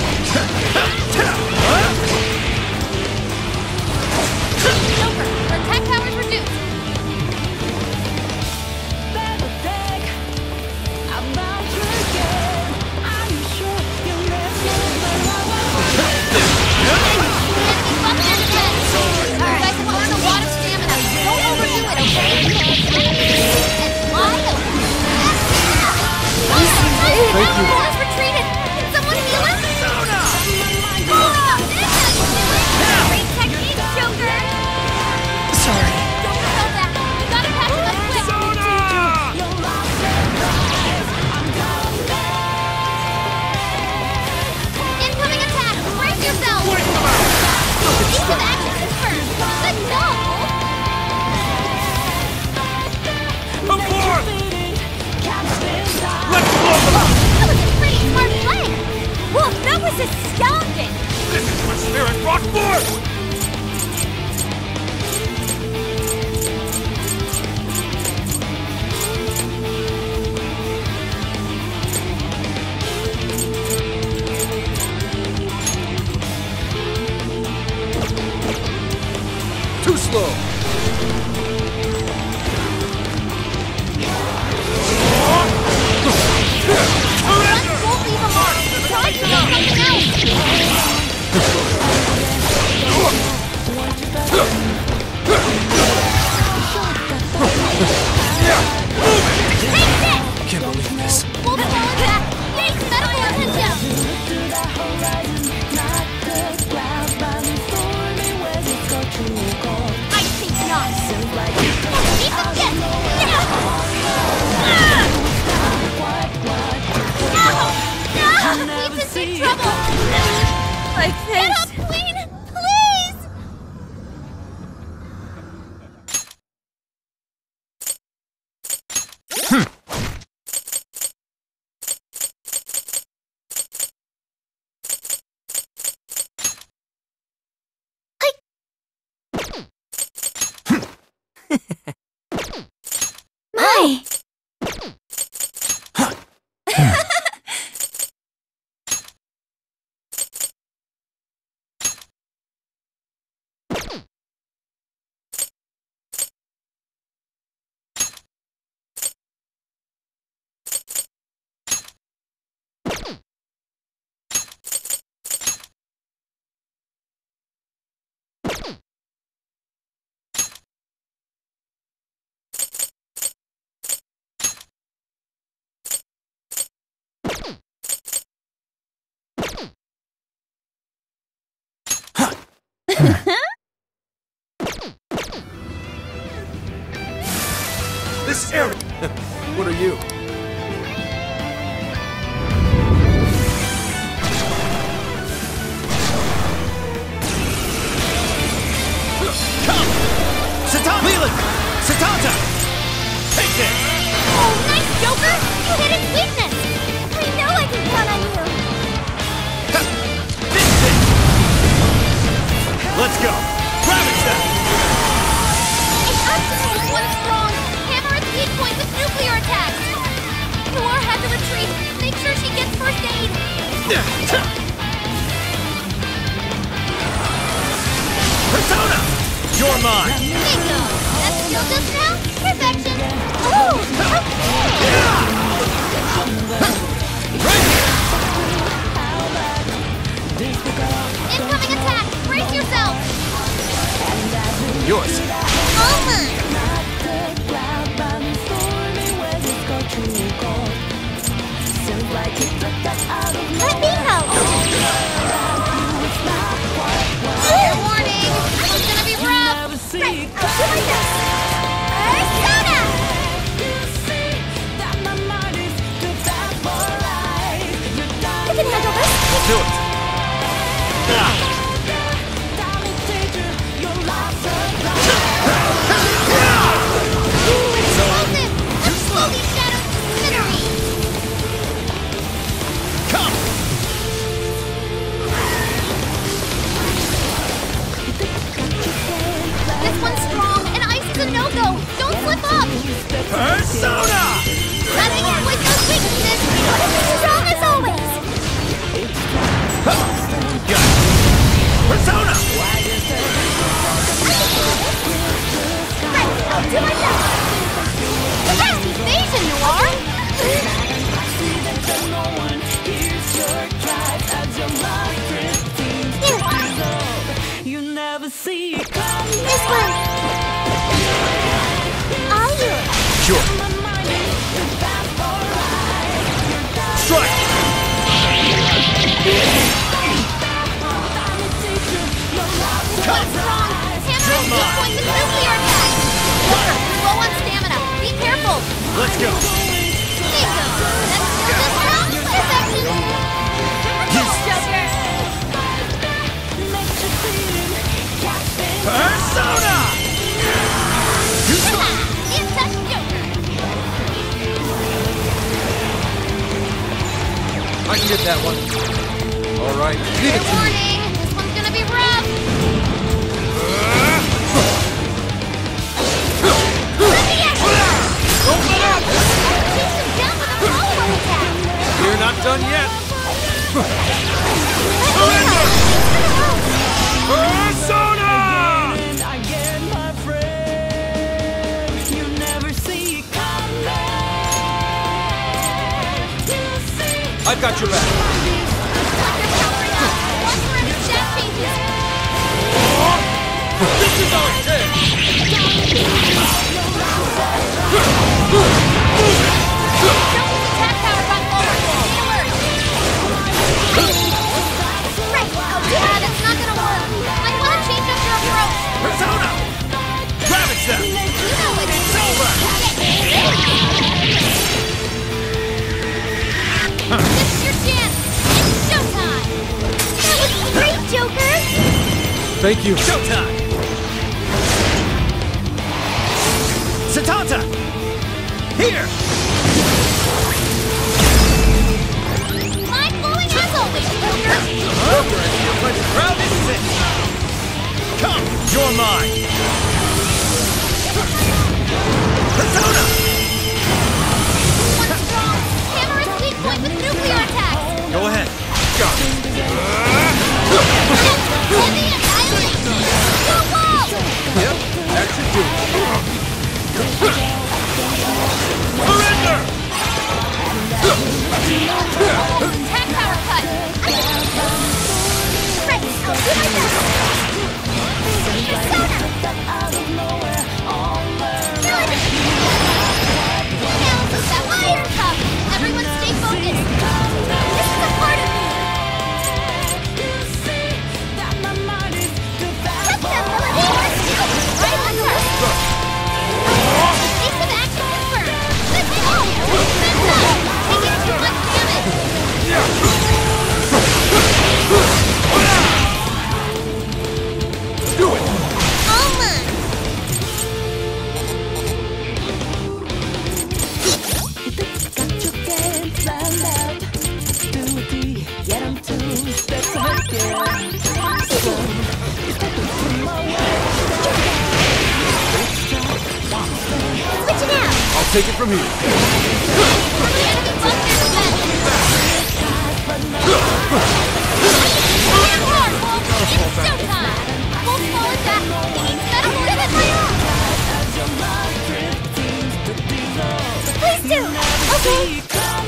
Joker, her attack powers reduced. Enemy bumped into them. astounding! This is what Spirit brought forth! Too slow! Won't leave a mark! Try something else! Can't believe this. We'll fall back! Thanks, medical attention! I think not! Keep them get! No! No! He's in big trouble! Like Get this. up, Queen! Please! My! This area! What are you? Satanta! Leland! Satanta! Take this! Oh, nice, Joker! You hit his weakness! I know I can count on you! This thing! Let's go! Gravity set! It's Optimus is one strong! Hammer its weak point with nuclear attacks! Noir had to retreat! Make sure she gets first aid! Persona! You're mine! Bingo! That's still just now? Perfection! Oh! Incoming attack! Brace yourself! Yours! Let me help! Fair warning! This is gonna be rough! Right, I'll do my best! Persona! I can handle this! Do it! Ah. Explosive! Let's slow these shadows to smithereens! Come! This one's strong, and ice is a no-go! Don't slip up! Persona! Nothing can quit those weaknesses! Strong as always! Got it! Persona! Right, I'll do my best! Fast evasion, Noir! This one! Are you? Sure. Strike! What's wrong? Hammer is weak point with nuclear attack! Joker, you're low on stamina. Be careful! Let's go! Bingo! That's still just now? Perfection! Yes. Joker! Persona! In touch, Joker! I can get that one. All right, leave it to me. Warning! This one's gonna be rough! Open up! Chase him down with a follow-up attack! We're not done yet. Persona! I've got your back. This is our day! Attack power run forward! Stay alert! Right! Ah, that's not gonna work! Might wanna change up your approach! Persona! Ravage them! You know it! It's over! This is your chance! It's showtime! That was great, Joker! Thank you. Showtime! Satanta! Here! Mind blowing as always, Joker! You're quite proud, isn't it? Come, you're mine! Persona! One strong! Hammer its weak point with nuclear attacks! Go ahead. Got it. Heavy annihilation! Go wall! Yep, that should do it. Surrender! Attack power cut! Right, I'll do my best! Persona! Kill it! Now it's that wire cup! Everyone stay focused! This is a part of me! Catch them, Melody! Right on her! Piece of action confirmed! Let's go! Defense up! Taking too much damage! Do it! All mine! Switch it out! I'll take it from here. The enemy busters event! Stand hard, Wolf! It's showtime! Wolf falling back! He needs metal pivot fire! Please do! Okay!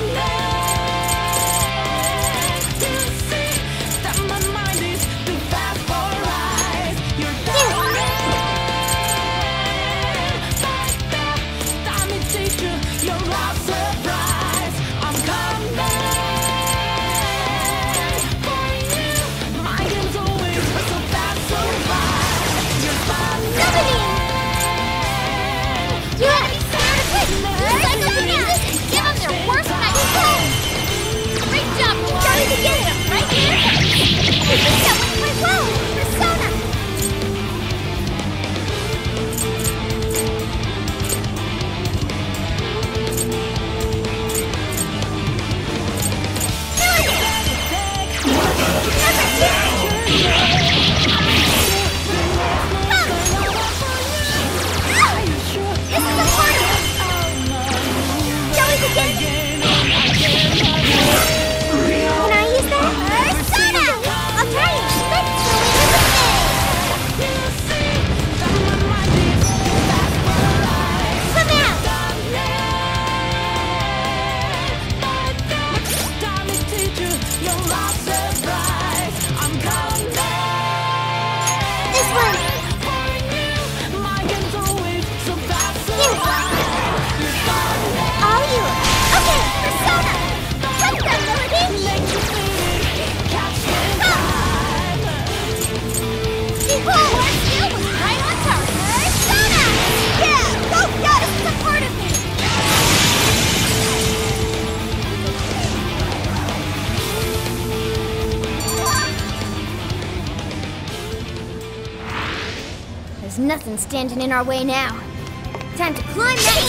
Nothing standing in our way now. Time to climb that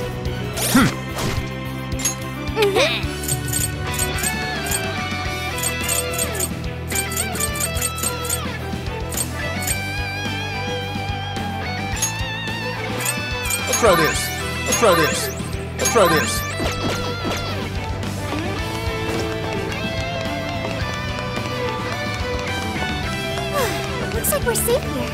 tower. try this. Let's try this. Looks like we're safe here.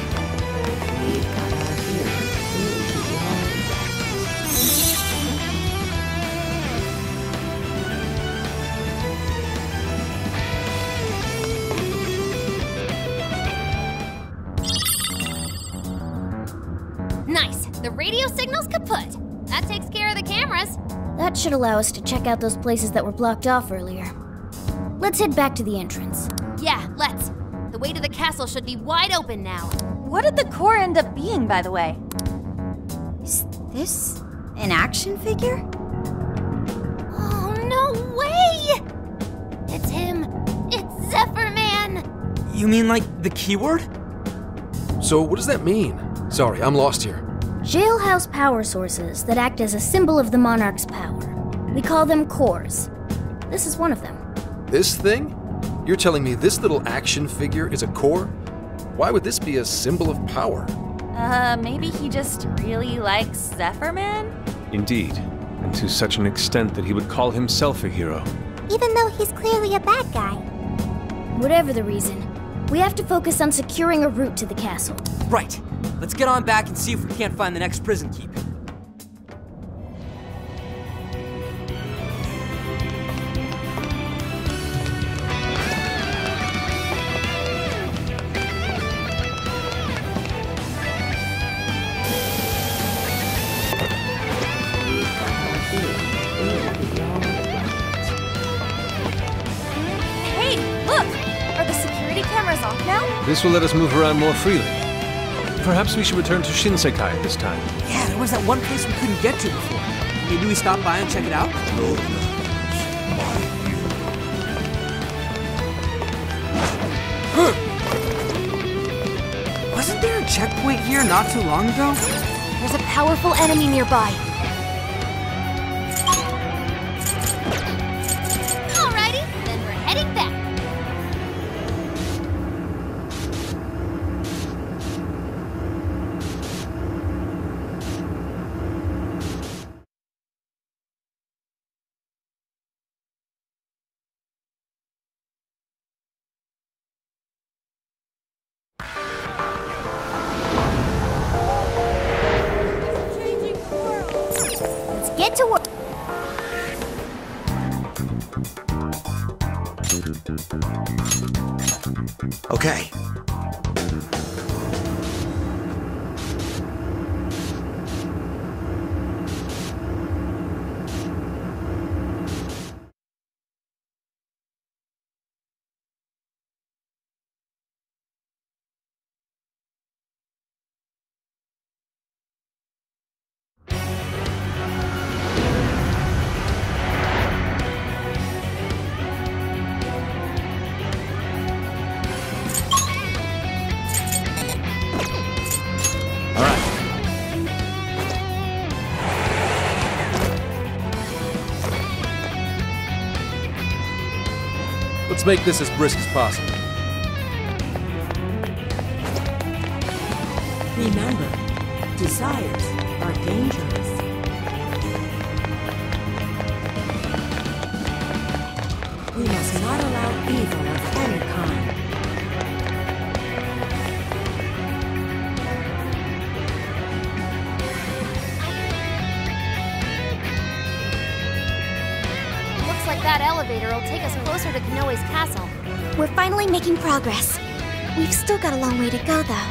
Nice. The radio signal's kaput. That takes care of the cameras. That should allow us to check out those places that were blocked off earlier. Let's head back to the entrance. Yeah, let's. The way to the castle should be wide open now. What did the core end up being, by the way? Is this an action figure? Oh, no way! It's him. It's Zephyr Man. You mean like the keyword? So what does that mean? Sorry, I'm lost here. Jailhouse power sources that act as a symbol of the Monarch's power. We call them cores. This is one of them. This thing? You're telling me this little action figure is a core? Why would this be a symbol of power? Uh, maybe he just really likes Zephyr Man? Indeed, and to such an extent that he would call himself a hero. Even though he's clearly a bad guy. Whatever the reason, we have to focus on securing a route to the castle. Right. Let's get on back and see if we can't find the next prison keep. Hey, look! Are the security cameras off now? This will let us move around more freely. Perhaps we should return to Shinsekai this time. Yeah, there was that one place we couldn't get to before. Maybe we stop by and check it out? No, no. Wasn't there a checkpoint here not too long ago? There's a powerful enemy nearby. Alrighty, then we're heading back. Get to work. Okay. Let's make this as brisk as possible. Remember, desires are dangerous. We must not allow evil of any kind. Looks like that elevator will take us closer to Konoe's castle. We're finally making progress. We've still got a long way to go, though.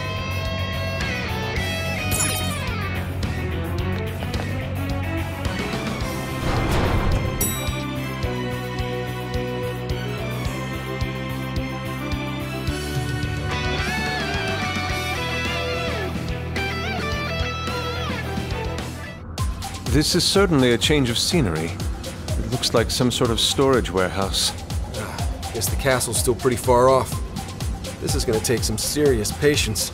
This is certainly a change of scenery. It looks like some sort of storage warehouse. Guess the castle's still pretty far off. This is gonna take some serious patience.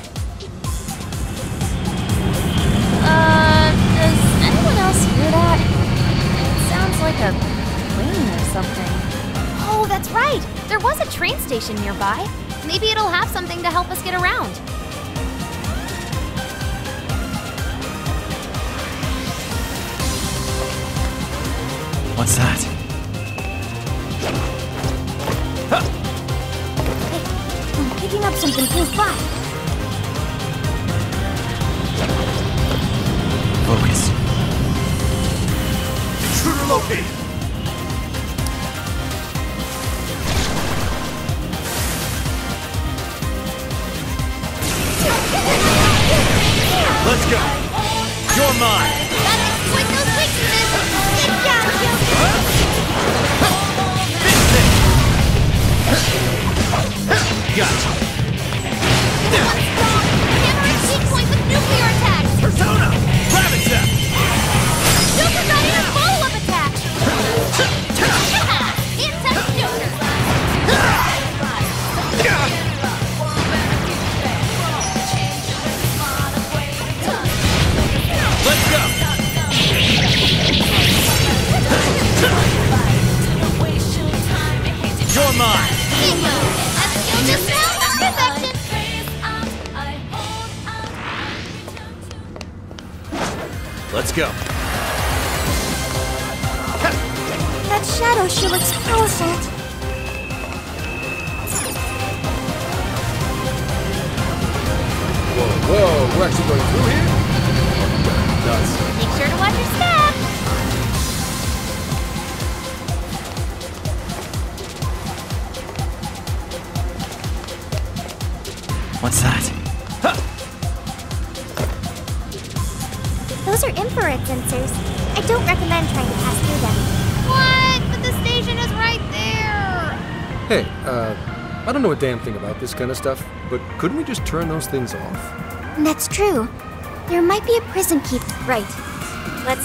Uh, does anyone else hear that? It sounds like a plane or something. Oh, that's right! There was a train station nearby. Maybe it'll have something to help us get around. What's that? I'm picking up something close by. Focus. Intruder located! Let's go. You're mine. Gotta exploit those weaknesses. Get down, Joker. Gotcha. Hammer and cheek point with nuclear attacks. Persona! Grab it, Zep! Joker got in a follow-up attack. Inside Joker. Let's go! You're mine! Bingo. I've killed this now to perfection. Let's go. That shadow sure looks powerful. Whoa, whoa, we're actually going through here? Nuts. Make sure to watch your step. What's that? Those are infrared sensors. I don't recommend trying to pass through them. What? But the station is right there. Hey, uh, I don't know a damn thing about this kind of stuff, but couldn't we just turn those things off? That's true. There might be a prison keep. Right. Let's.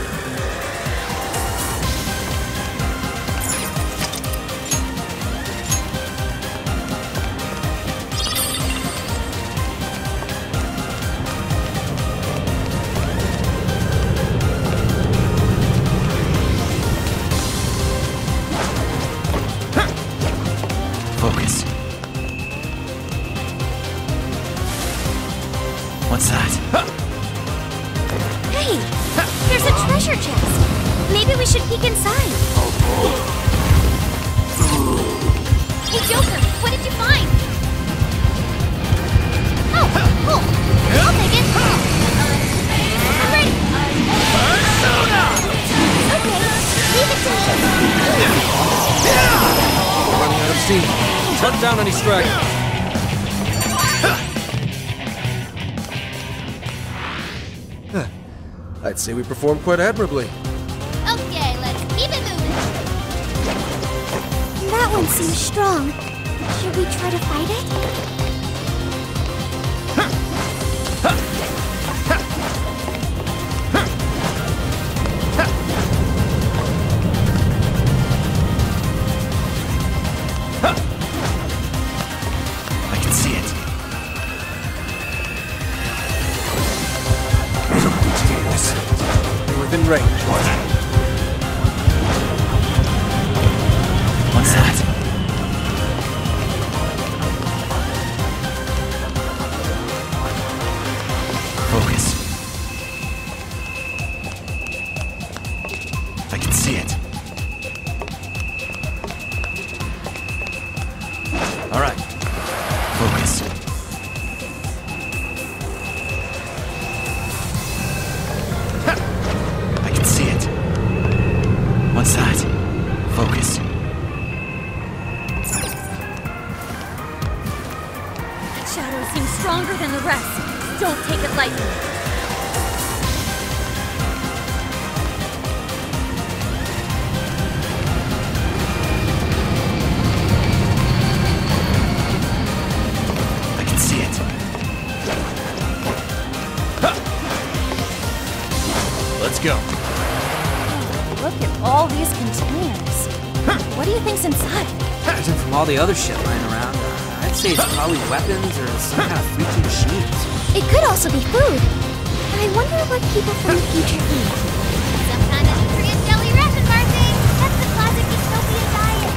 Focus. What's that? Hey! There's a treasure chest. Maybe we should peek inside. Hey, Joker, what did you find? Oh, cool. I'll take it. I'm ready. Okay, leave it to me. We're running out of steam. Shut down any stragglers. I'd say we performed quite admirably. Okay, let's keep it moving. That one seems strong. Should we try to fight it? I can see it. You're within range. What's that? Focus. I can see it. All right. Focus. I can see it. What's that? Focus. That shadow seems stronger than the rest. Don't take it lightly. I can see it. Let's go. Look at all these containers. What do you think's inside? Judging from all the other shit lying around, uh, I'd say it's probably weapons or some kind of freaky machines. It could also be food. I wonder what people from the future eat. Some kind of Korean jelly ration bar thing. That's the classic dystopian diet.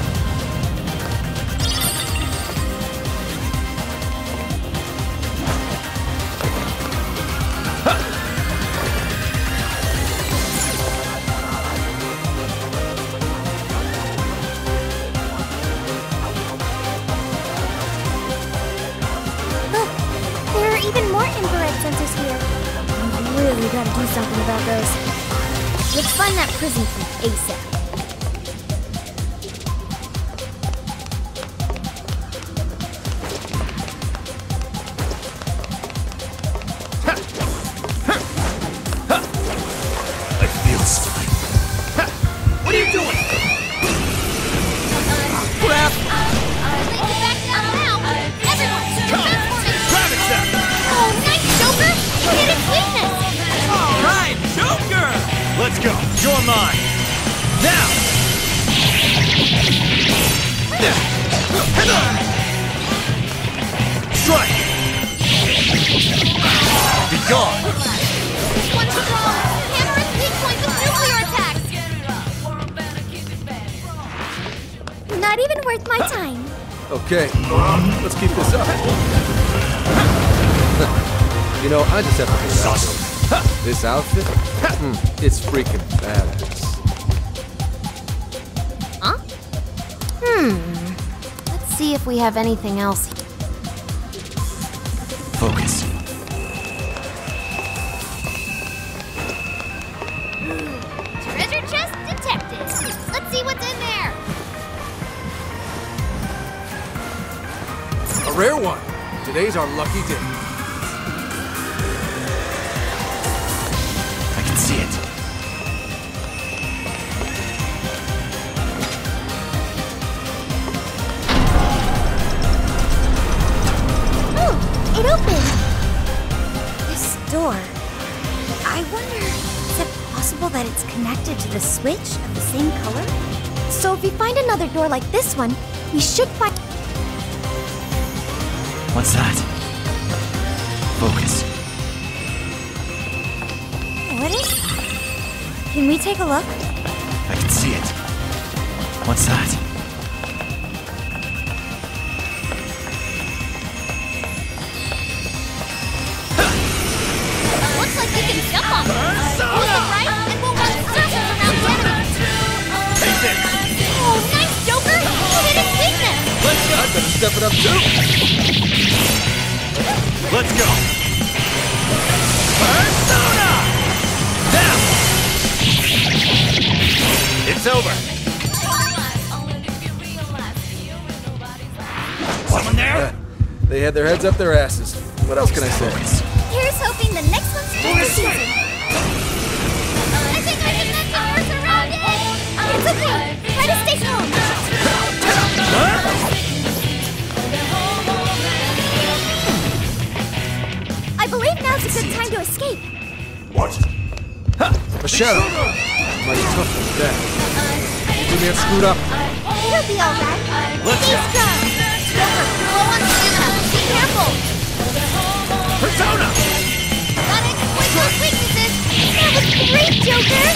We gotta do something about those. Let's find that prison key ASAP. I feel something. What are you doing? Crap! Back down now! Everyone, transforming! Ravage them! Oh, nice, Joker! You hit its weakness! All right, Joker! Let's go. You're mine. Now! Strike! Be gone! This one's strong! Hammer its weak point with nuclear attacks! Not even worth my time. Okay, let's keep this up. You know, I just have to figure out this outfit. Hmm, it's freaking badass. Huh? Hmm. Let's see if we have anything else. Focus. Treasure chest detected! Let's see what's in there! A rare one. Today's our lucky day. I can see it. Oh, it opened! This door. I wonder, is it possible that it's connected to the switch of the same color? So if we find another door like this one, we should find... What's that? Focus. What is that? Can we take a look? I can see it. What's that? Looks like we can jump off it! Hold it right, and we'll run circles around the enemy! Take this! Oh, nice, Joker! You hit its weakness! Let's go! I better step it up too. Let's go! Persona! Now! It's over! Someone there? Uh, they had their heads up their asses. What else can I say? Here's hoping the next one's for the season. I think I can net the horse around it! It's okay. Try to stay calm. I believe now's a good time to escape. What? A shadow. Mighty tough like that. You may have screwed up. It'll be alright. Let's Stay go! strong. Joker, roll on stamina! Be careful! Persona! Gotta exploit those weaknesses! That was great, Joker!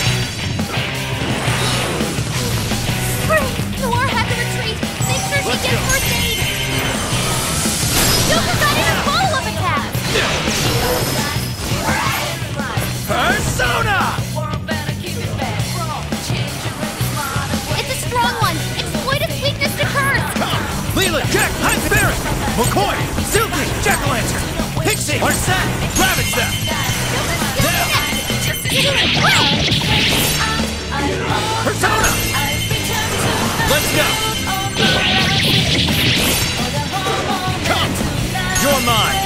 Hurry! Noir had to retreat! Make sure she gets first aid! Joker got in a follow-up attack! Persona! It's a strong one! Exploit its weakness to curse! Leela, Jack, High Spirit! McCoy, Silky, Jack-O-Lantern! Pixie, Arsene, Ravage them! Persona! Let's go! Come! You're mine!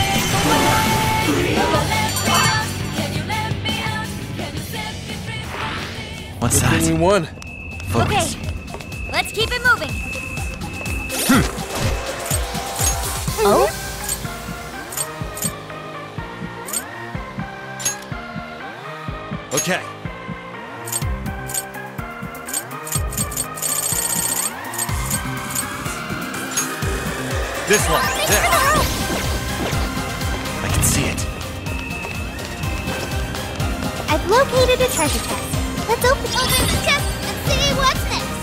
What's Good thing we won. Focus. Okay, let's keep it moving! Oh? Okay. This one. There. I can see it. I've located a treasure chest. Let's open it. Open the chest and see what's next!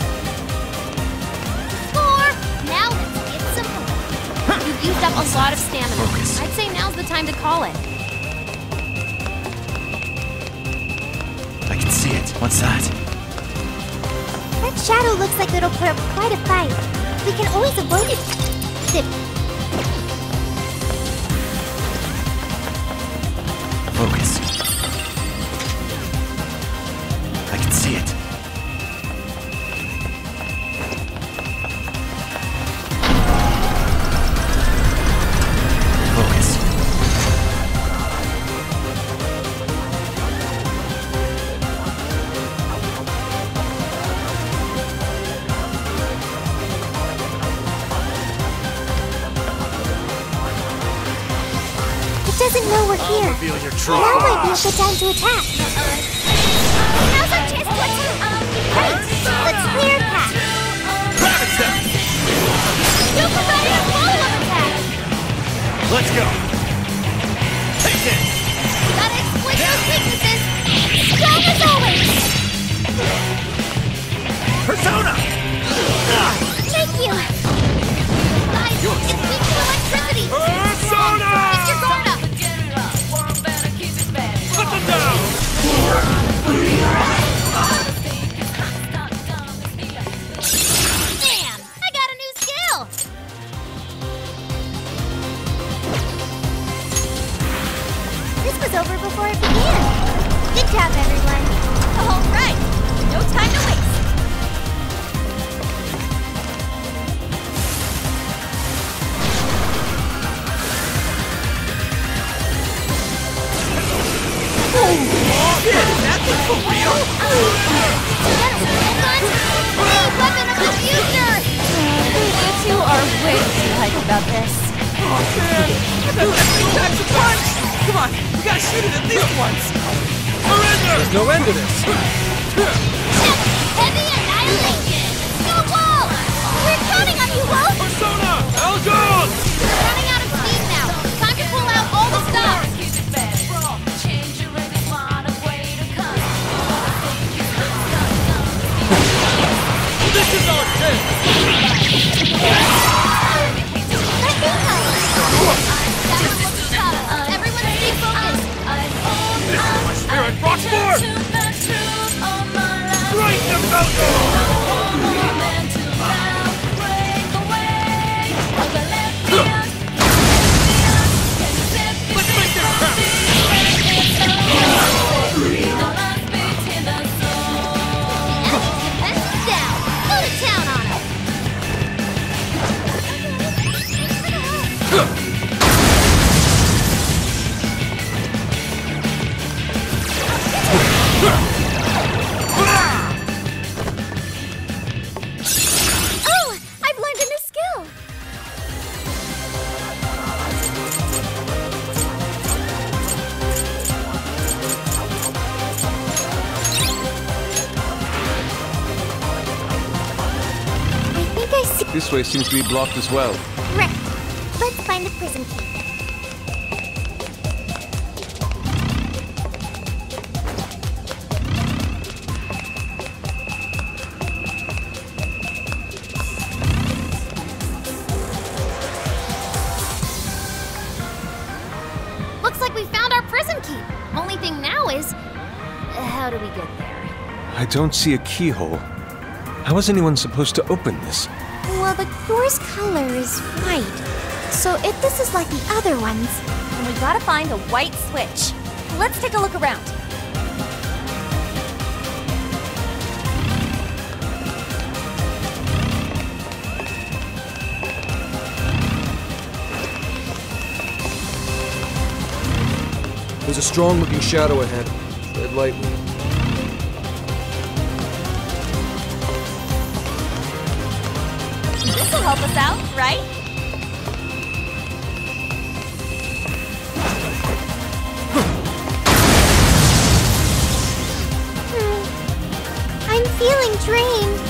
Four! Now let's get simple. You've used up a lot of stamina. Focus. I'd say now's the time to call it. I can see it. What's that? That shadow looks like it'll put up quite a fight. We can always avoid it. Zip. Focus. doesn't know we're here. Reveal your true Now might be a form. good time to attack. Now's our chance to attack. Right, let's clear a path. Rabbit step. Super ready to follow-up attack. Let's go. Take this. Gotta exploit those weaknesses. Strong as always. Persona. Thank you. Guys, it's weak to electricity. Persona. It's your guard up. Put them down. Man, I got a new skill. This was over before it began. Good job, everyone. All right, no time to waste. That thing for real? Weapon of the future! You two are way too hyped about this. Oh man! I thought that thing packs a punch! Come on, we gotta shoot it at least once! Surrender! There's no end to this. Heavy annihilation! Go Wall! We're counting on you, Wolf! Persona. Elgon. We're running out of steam now. Time to pull out all the stops. This is our chance. Everyone stay focused. This is my spirit, Roxmore. Strike the Falcon. Let's make this count. Defense down. Go to town on him. Oh, I've learned a new skill. I think I see. This way seems to be blocked as well. Right. Let's find the prison key. Looks like we found our prison key. Only thing now is, how do we get there? I don't see a keyhole. How is anyone supposed to open this? Well, the door's color is white. So if this is like the other ones, And we gotta find a white switch. Let's take a look around. There's a strong-looking shadow ahead. Tread lightly. This'll help us out, right? Hmm, I'm feeling drained.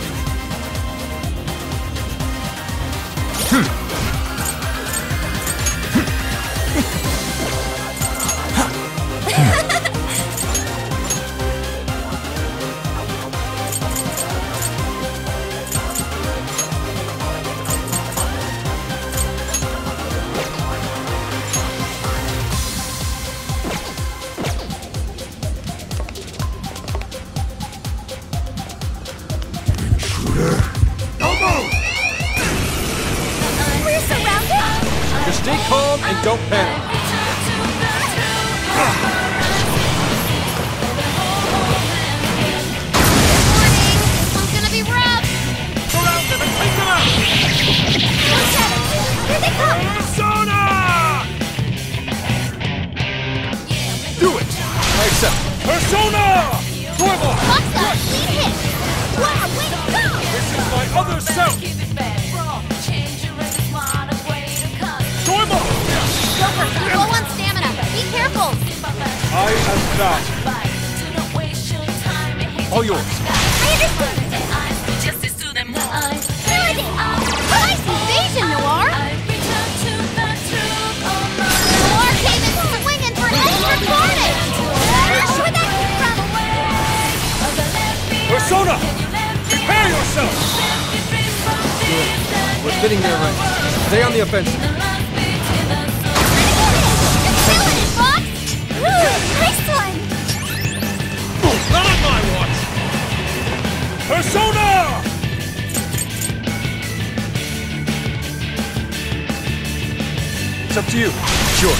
We're surrounded? Just stay calm and don't panic. One's gonna be rough. Surround them and take them out. Look at it. Here they come. Persona. Do it! I accept. Persona. Torval. Buck's up. Lead hit. Wow, wait, go! This is my other self. Torval. about? All yours. I understand. Nice invasion, Noir! Noir came in swinging for extra carnage! Where'd that come from? Persona! Prepare yourself! Good. We're sitting there right now. Stay on the offensive. Killing it, Fox! Ooh, nice one! Not on my watch! Persona! It's up to you. Sure.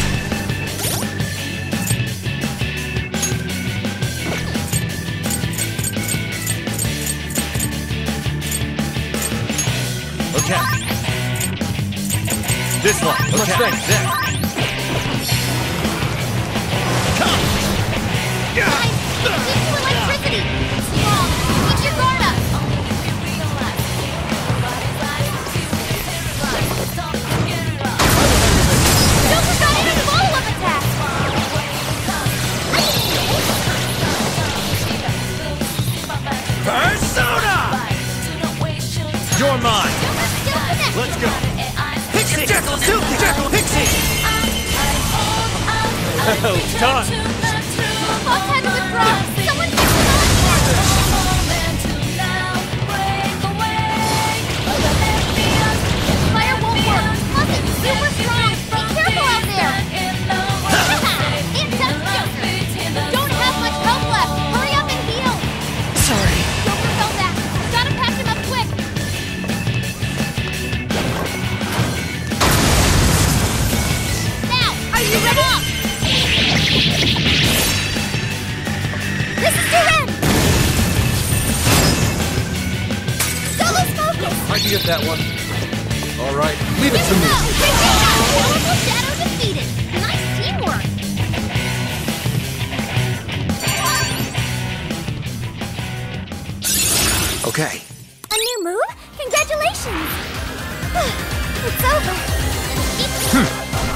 Okay. This one. Okay. Much thanks. There. Come. Yeah. Guys, it gives you electricity! Strong! Keep your guard up! Joker got in a follow-up attack! Persona! You're mine. Let's go. Pixie! Jekyll, Silky! Jekyll, Pixie! Well done. Fox had to withdraw! Someone fix the fire won't work! Plus it's super strong! Be careful out there! It's up, Joker! Don't have much health left! Hurry up and heal! Sorry. Joker fell back! Gotta patch him up quick! Now, are you ready? This is Duran! Solo's focus! I can get that one. All right, leave it to me. Powerful Shadow defeated! Nice teamwork! Okay. A new move? Congratulations! It's over.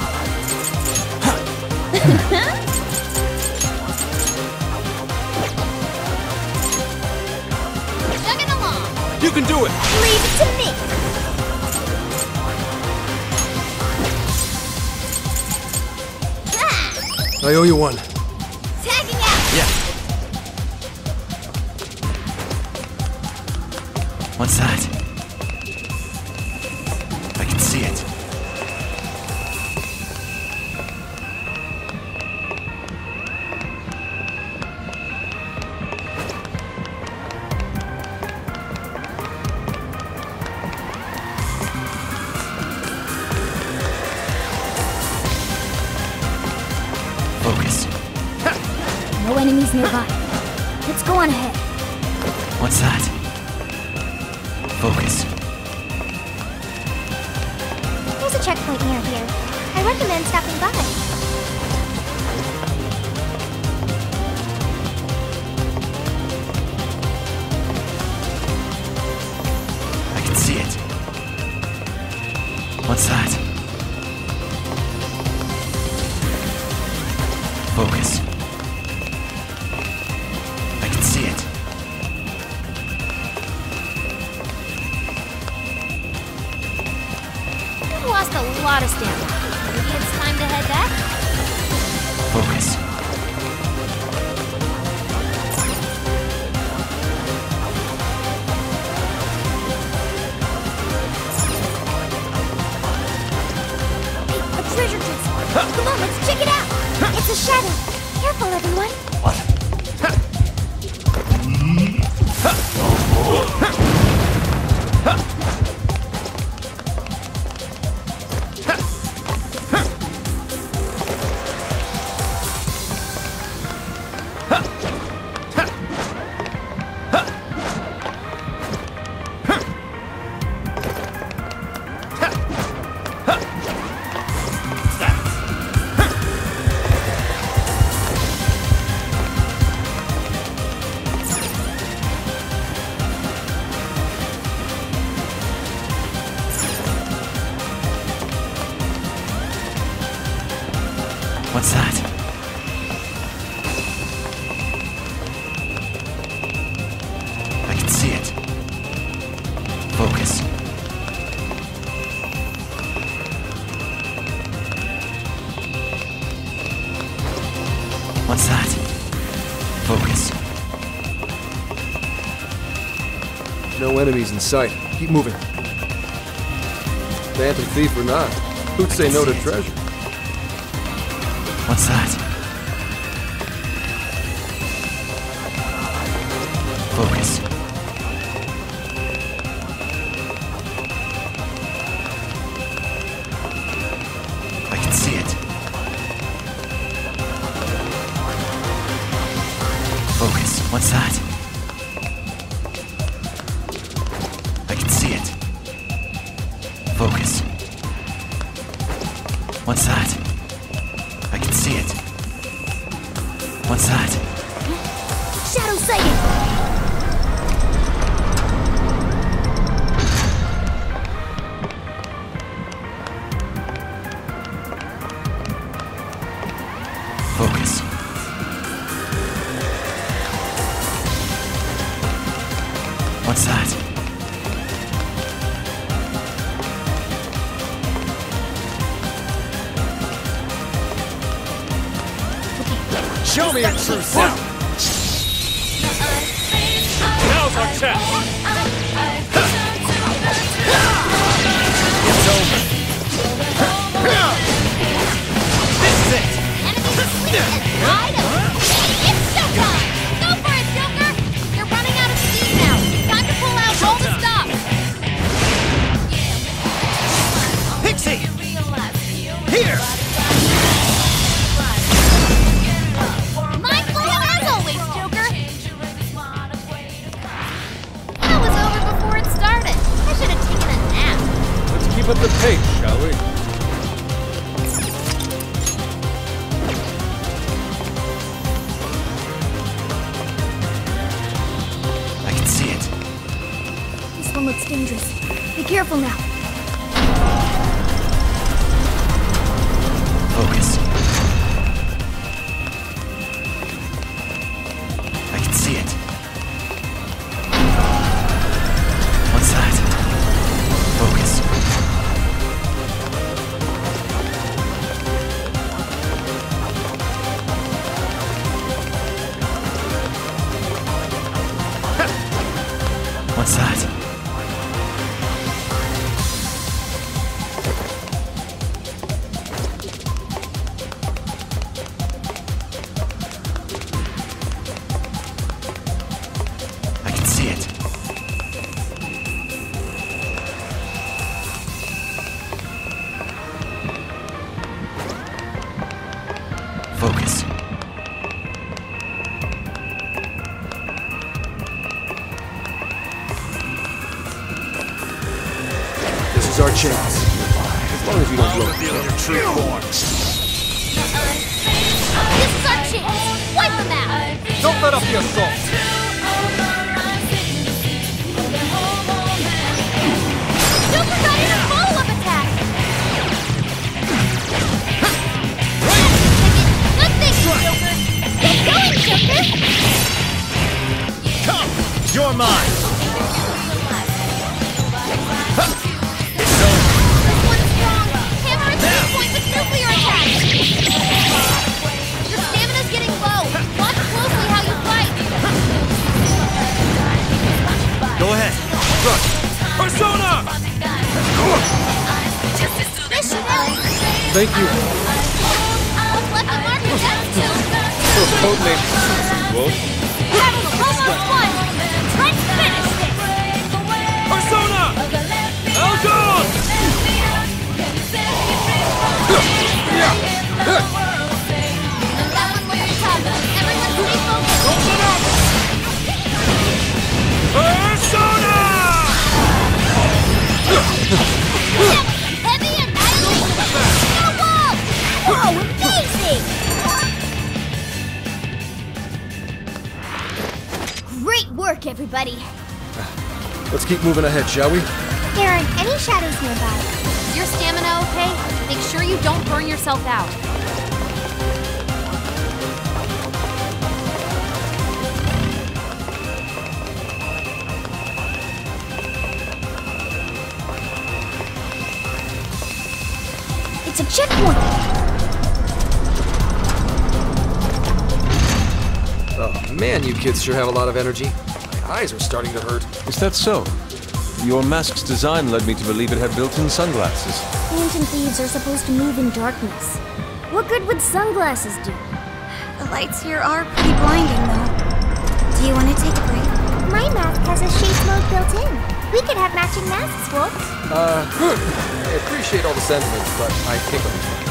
Chugging along. You can do it. Leave it to me. Ah, I owe you one. tagging out. Yeah. What's that? I can see it. Focus. No enemies nearby. Let's go on ahead. What's that? Focus. There's a checkpoint near here. I recommend stopping by. I can see it. What's that? Focus. I can see it. You've lost a lot of stamina. Maybe it's time to head back? Focus. A treasure chest! Come on, let's check it out! It's a shadow! Careful, everyone! What's that? Focus. What's that? Focus. No enemies in sight. Keep moving. Phantom thief or not, who'd say no to treasure? What's that? Focus. I can see it. Focus. What's that? I can see it. Focus. What's that? I can see it. What's that? Shadow sighted! Focus. What's that? Show me your true self! Now's our chance! It's over. This is it! Wide open. It's showtime! Go for it, Joker! You're running out of steam now. Time to pull out all the stops. Pixie! Here! Mindful as always, Joker! That was over before it started. I should have taken a nap. Let's keep up the pace, shall we? I can see it. This one looks dangerous. Be careful now. Focus. I can see it. What's that? Focus. What's that? I can see it. Focus. This is our chance. As long as you don't blow it. Reveal your true form. This is our chance. Wipe them out. Don't let up the assault! Joker got in a follow-up attack. Good thinking, Joker. Get going, Joker. Come! You're mine! This one's strong. Hammer at this point with nuclear attack. Your stamina's getting low. Watch closely how you fight. Go ahead. Run! Persona! This should help. Thank you. What's left of Market Death still? For code name Quote. Battle's almost won. Let's finish this. Persona! Elgon! That one looks tough. Everyone stay focused. Open up! Persona! Heavy annihilation. No wall. Whoa, amazing! Great work, everybody. Let's keep moving ahead, shall we? There aren't any shadows nearby. Is your stamina okay? Make sure you don't burn yourself out. Checkpoint! Oh man, you kids sure have a lot of energy. My eyes are starting to hurt. Is that so? Your mask's design led me to believe it had built-in sunglasses. Phantom thieves are supposed to move in darkness. What good would sunglasses do? The lights here are pretty blinding, though. Do you want to take a break? My mask has a shade mode built in. We could have matching masks, Wolf. Uh, I appreciate all the sentiments, but I think I'm fine.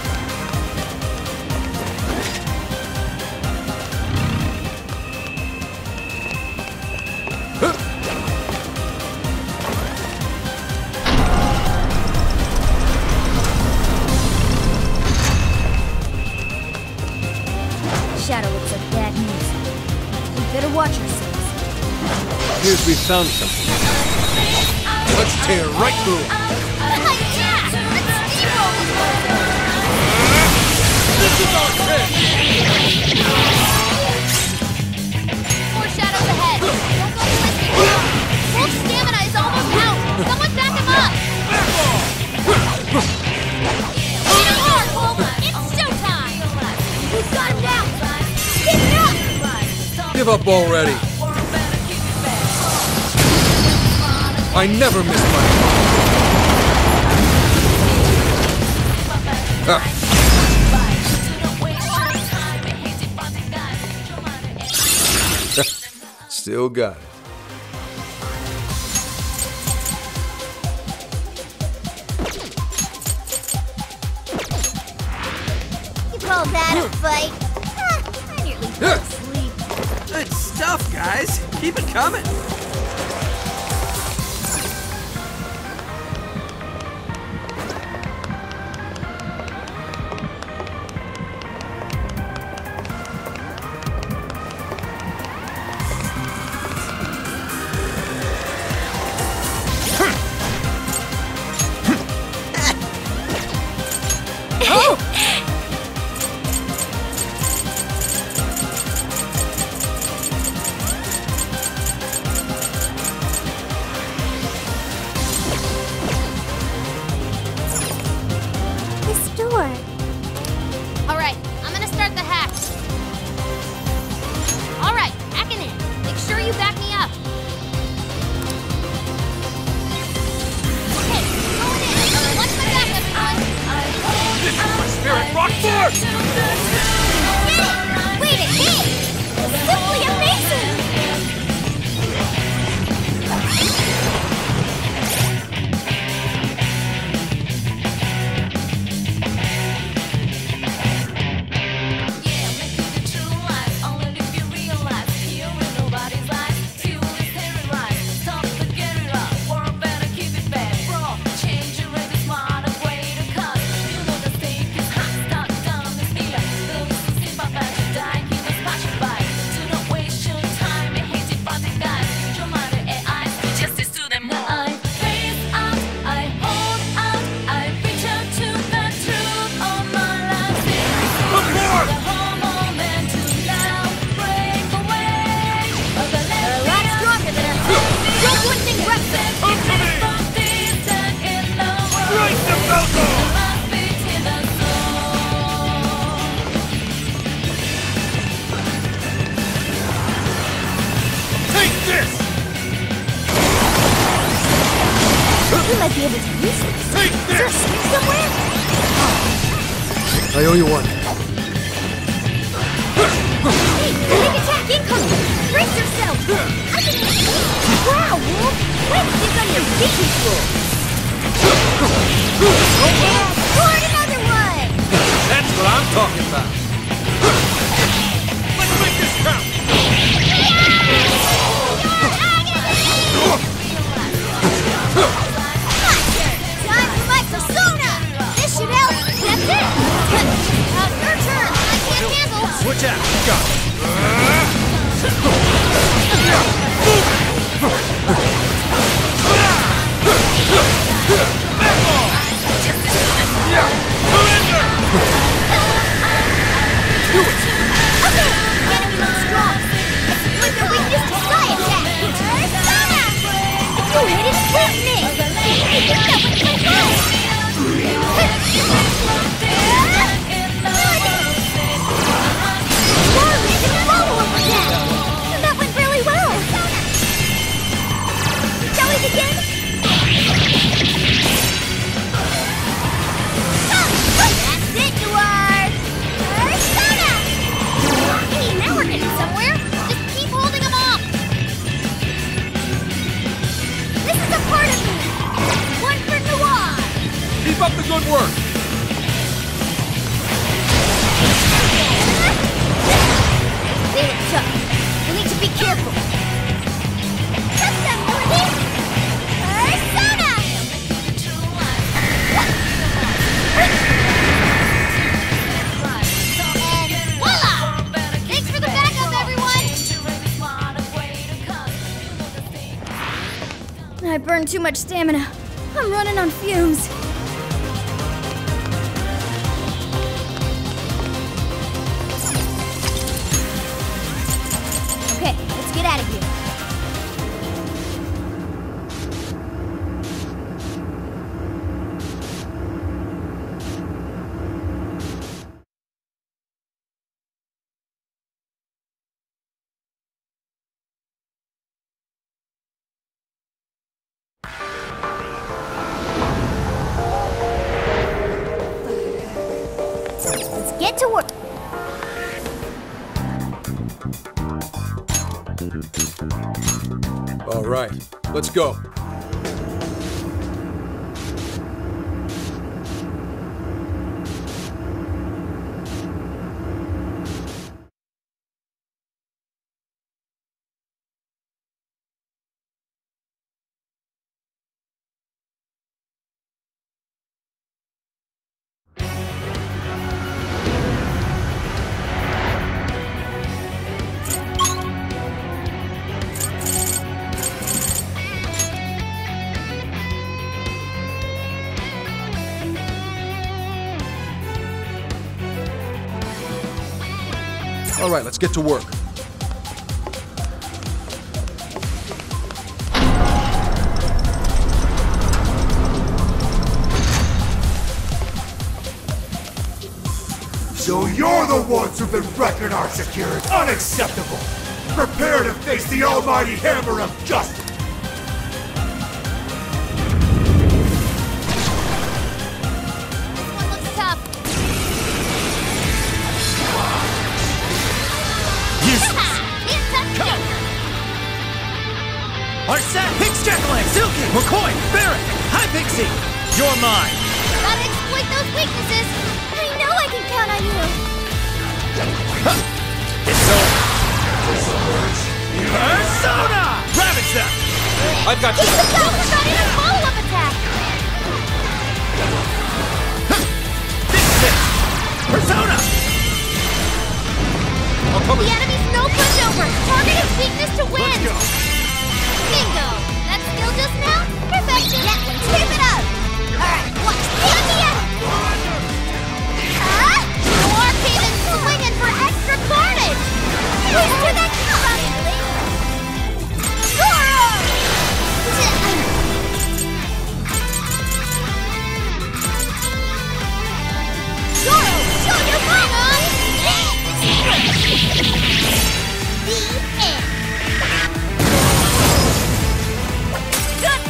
Shadow looks like bad news. You better watch yourselves. Appears we found something. Let's tear right through it. This is our chance! More shadows ahead. Don't go twisting around. Wolf's stamina is almost out. Someone back him up! Hit him hard, Wolf! It's showtime! We've got him down! Keep it up! Give up already. I never miss my... Ah. Still got it. You call that a fight? Ah, I nearly fell asleep. Good stuff, guys. Keep it coming. Alright, I'm gonna start the hack. Alright, hacking in. Make sure you back me up. Okay, going in. Watch my back, everyone. This is my spirit rock force! Get it! Wait a hit! It's simply amazing! You might be able to use this. Take this! Is there a switch somewhere? I owe you one. Hey, big attack incoming! Brace yourself! I can handle it! Wow, Wolf! Way to think on your feet control! Scored another one! That's what I'm talking about. Let's make this count! Time for my persona! This should help! That's it! Now your turn! I can't handle! Switch out! Go! Okay! Enemy looks strong! With their weakness to sky attack! Persona! You hit it with me! You did that with control! That went really well! Shall we begin? That's it, Noir! Persona! Hey, now we're getting somewhere. Just keep holding them off. This is a part of me! One for Noir! Keep up the good work! They look tough. We need to be careful. Trust them, Morty! Persona! And voila! Thanks for the backup, everyone. I burned too much stamina. I'm running on fumes. Okay, let's get out of here. Let's get to work. All right, let's go. All right, let's get to work. So you're the ones who've been wrecking our security. Unacceptable! Prepare to face the almighty hammer of justice! This one looks tough. It's a joker. Arset, Pixjackal, Silky, McCoy, Barrett, Hi Pixie! You're mine! Gotta exploit those weaknesses. I know I can count on you. It's over! Persona! Ravage them! I've got you. Don't forget a follow-up attack. Fix it! Persona! I'll cover The you. enemy's no pushover. Target his weakness to win. Let's go! Bingo. That skill just now? Perfection. That one. Keep it up. Alright, watch. Get the end. Huh? Noir came in swinging for extra carnage. Please do that suddenly. Goro! Goro, show your power! The end. Good.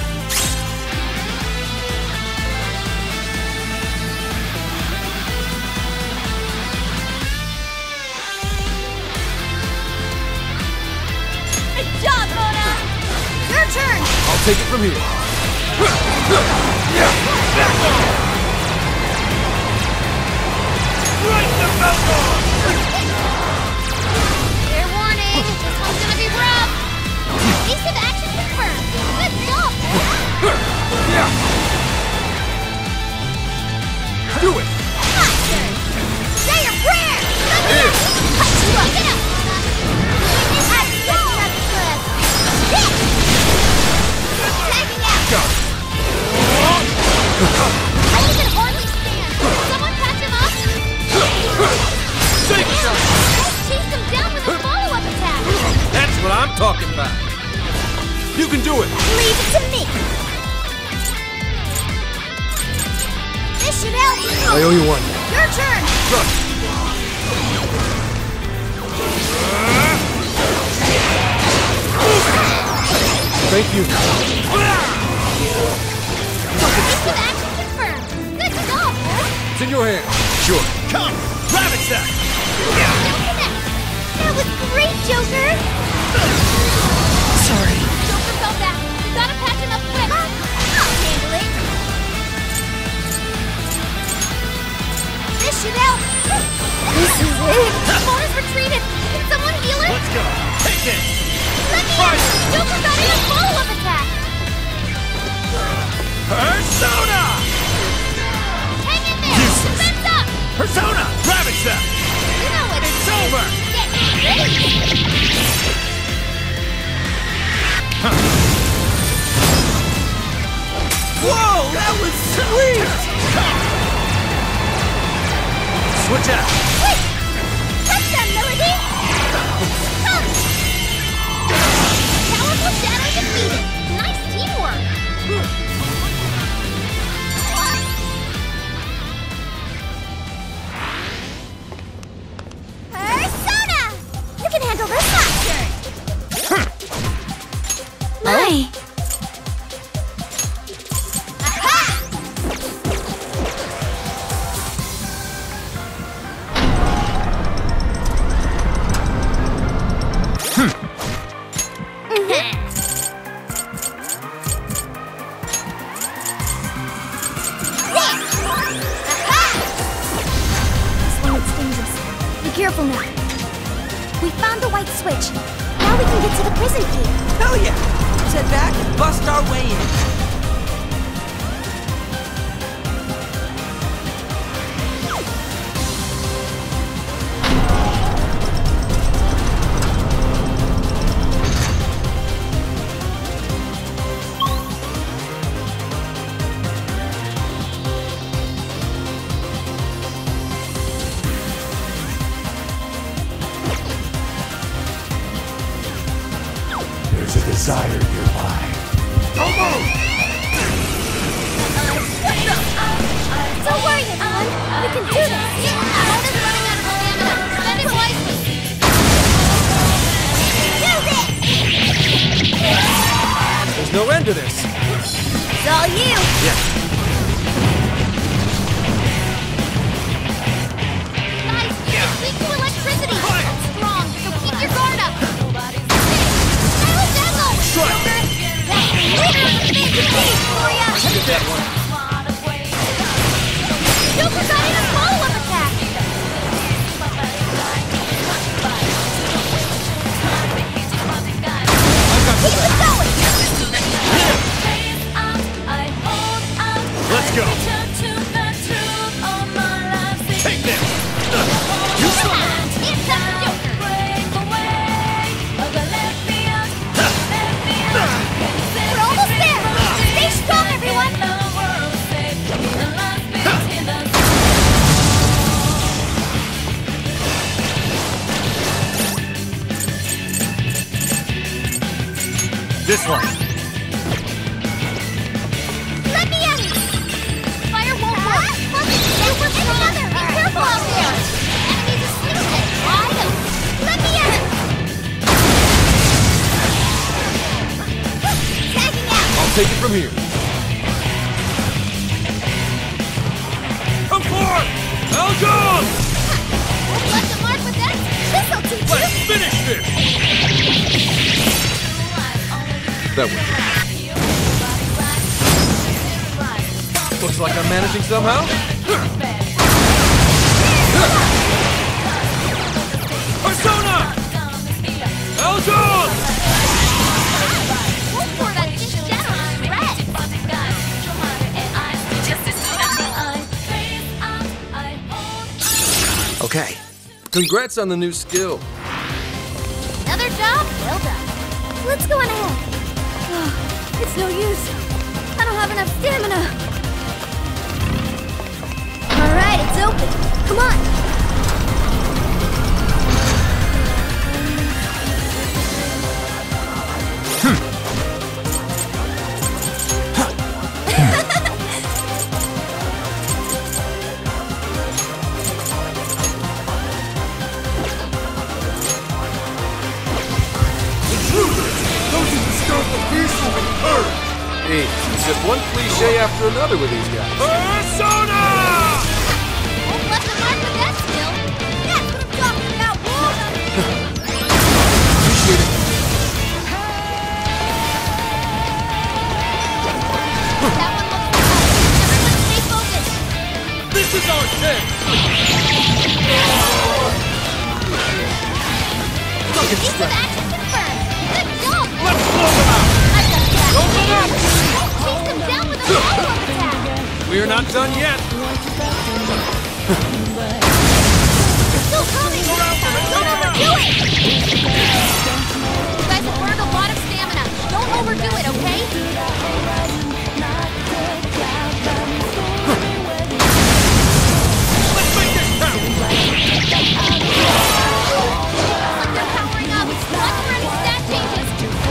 Good job, Mona! Your turn! I'll take it from here. Fair warning, this one's gonna be rough. Piece of action confirmed. Good job, man. Do it! Monster! Say your prayer! Get up! Get up! That's not good. Hit! Tagging out! I can hardly stand. Someone catch him up? Save yourself! Let's chase him down with a follow-up attack. That's what I'm talking about. You can do it. Leave it to me. should help. I owe you one. Your turn. Look. Thank you. Mission action confirmed. Good job, boy. It's in your hands. Sure. Come! Rabbit sack! That was great, Joker. Sorry. Joker fell back. You gotta patch him up quick. I'll handle it. This should help. This is it. Mona's retreated. Can someone heal her? Let's go. Take this. Let me in. Joker got in a follow-up attack. Persona! Hang in there. Useless. Defense up. Persona! Rabbit sack! You know what It's over! Get ready. Whoa, that was sweet! Switch out! Wait! Touch that, Melody! Come. Powerful Shadow defeated. Nice teamwork. Persona! You can handle this one. My. This limit's dangerous. Be careful now. We found the white switch. Now we can get to the prison key. Hell yeah! Let's head back and bust our way in. There's a desire nearby. Don't worry, everyone. We can do this. Mona's running out of stamina. Spend it wisely. Do this! There's no end to this. It's all you. Yeah. Guys, it's weak to electricity. It's strong, so keep your guard up. Dazzle, dazzle! Strike! Get that one. Joker got in a follow-up attack. Keep it going. Let's go! Take this! You saw It's up to Joker. We're almost there. Stay strong, everyone. this one. Let me in. Fire won't work. Super strong. Be careful out there. Enemies are stupid. Wide open. Let me in. Tagging out. I'll take it from here. Come forward! Elgin! Left a mark with that. This'll teach you. Let's finish this! That way. Looks like I'm managing somehow. Persona! Elgin! Go for that disgenerate shred. Okay. Congrats on the new skill. Another job well done. Let's go on ahead. It's no use. I don't have enough stamina. All right, it's open. Come on. Hey, it's just one cliche after another with these guys. Persona! Won't let them mark with that skill. That's what I'm talking about, Wolf! Appreciate it. That one looks good. Everyone stay focused. This is our chance! Fucking Piece of strike. action confirmed. Good job! Let's blow them out! I've got that. Don't let up! Chase them down with a follow-up attack. We're not done yet! Still coming! Don't overdo it! You guys have burned a lot of stamina. Don't overdo it, okay? Let's make this count! Look, they're powering up. Watch for any stat changes.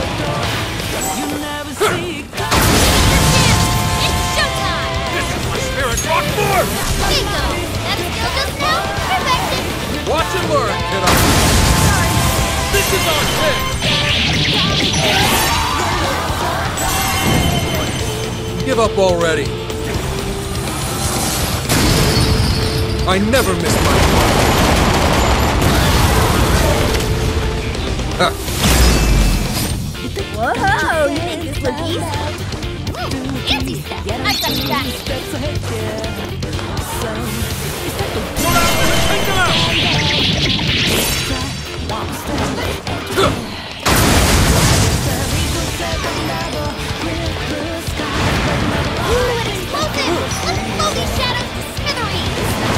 It's showtime! This is my spirit rock force! Bingo! That skill just now? Perfection! Watch and learn, kiddo. This is our chance! Give up already. I never miss my Ha. Whoa, you think this look easy? Fancy step! I've got your back! Take them out! Ooh, an explosive! Let's blow these shadows to smithereens!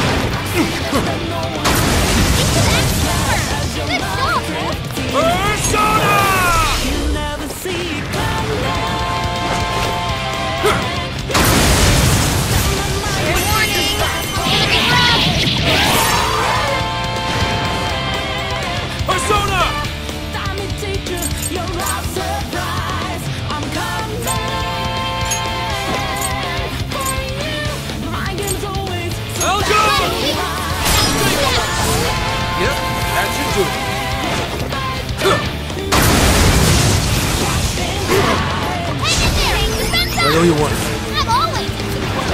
Into that cover! Good job, man! Persona! Fair warning! It's gonna be rough! Persona! Elgin! Yep, that should do it. Hang in there! Defense I up! owe you one. I'm always in support!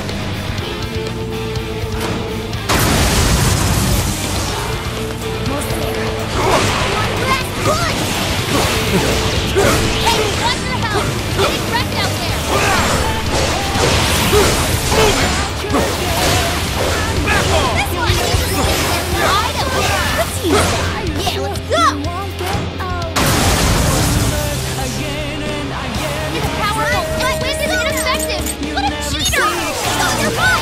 Last push! Hey, watch your health! Getting wrecked out there! This one uses weakness for items! Let's use that! Yeah, let's go! It's powerful, but this is ineffective! What a cheater! Show your butt!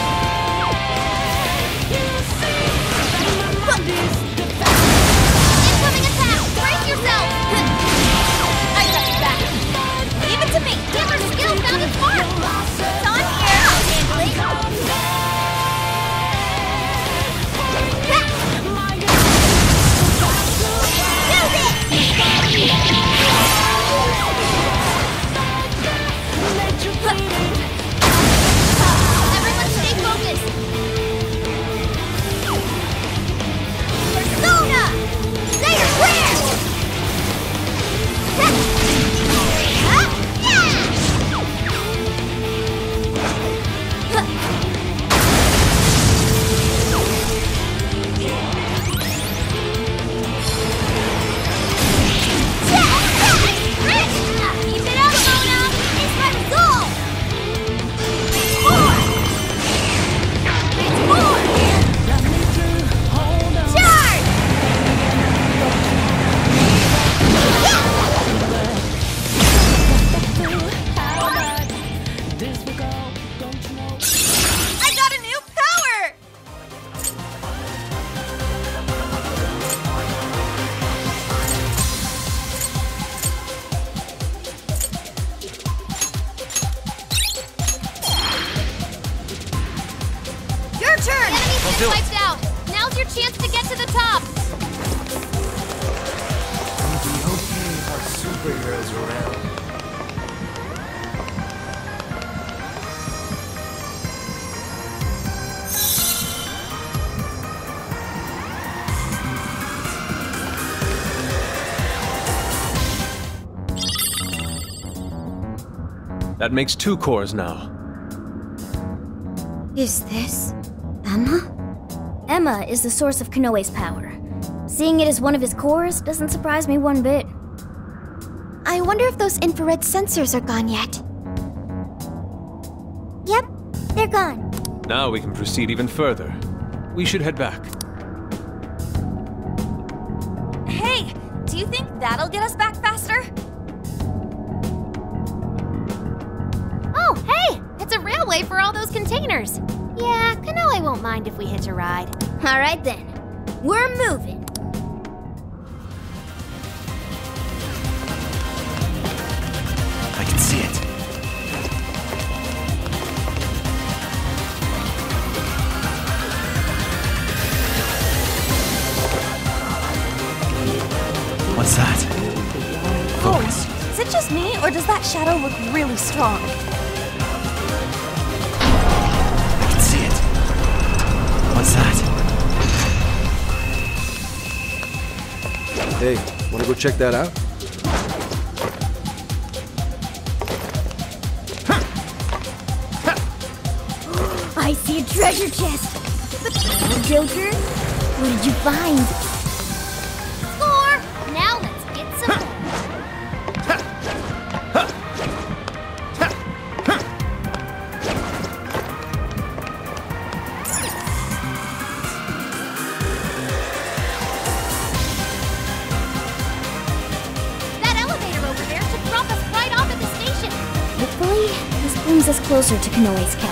Incoming attack! Brace yourself! I got your back! Leave it to me! Camera's skill found its mark! It's on here! I'll handle it! Everyone stay focused! Persona! Say your prayers! Huh? Yeah! Keep it up, Mona! It's my resolve! It's more! It's more! Charge! I got a new power! Your turn! The enemy's been wiped out! Now's your chance to get to the top! Superheroes around. That makes two cores now. Is this Emma? Emma is the source of Konoe's power. Seeing it as one of his cores doesn't surprise me one bit. I wonder if those infrared sensors are gone yet. Yep, they're gone. Now we can proceed even further. We should head back. Hey, do you think that'll get us back faster? Oh, hey! It's a railway for all those containers. Yeah, Konoe won't mind if we hitch a ride. All right then, we're moving. I can see it. What's that? Focus. Oh, is it just me, or does that shadow look really strong? I can see it. What's that? Hey, wanna go check that out? I see a treasure chest. Oh, Joker, what did you find? Score! Now let's get some more. That elevator over there should drop us right off at the station. Hopefully, this brings us closer to Konoe's camp.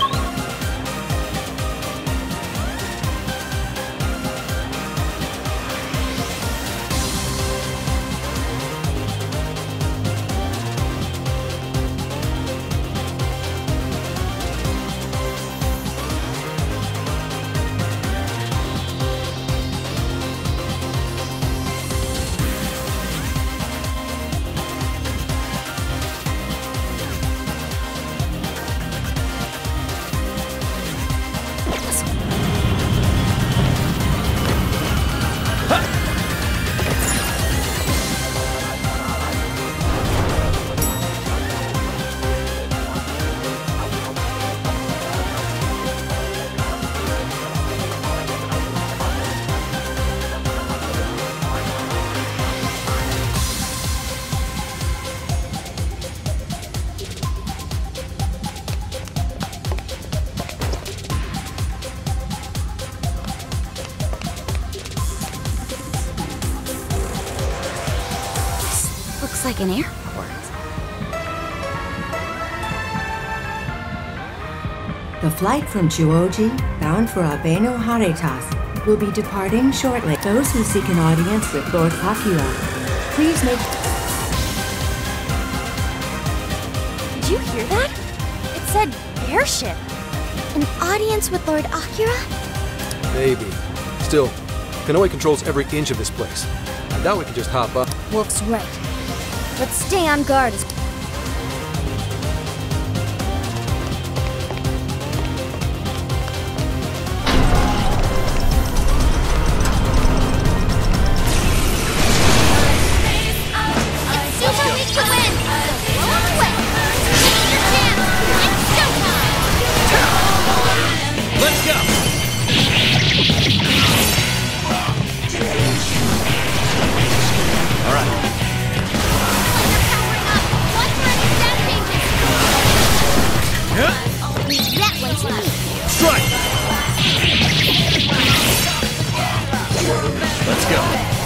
Like an airport. The flight from Chuoji, bound for Abeno Haretas, will be departing shortly. Those who seek an audience with Lord Akira, please make... Did you hear that? It said airship. An audience with Lord Akira? Maybe. Still, Konoe controls every inch of this place. I doubt we can just hop up. Wolf's right. Let's stay on guard as... It's super weak to win! So blow them away! Take your chance! It's showtime! Let's go! All right. Strike! Let's go.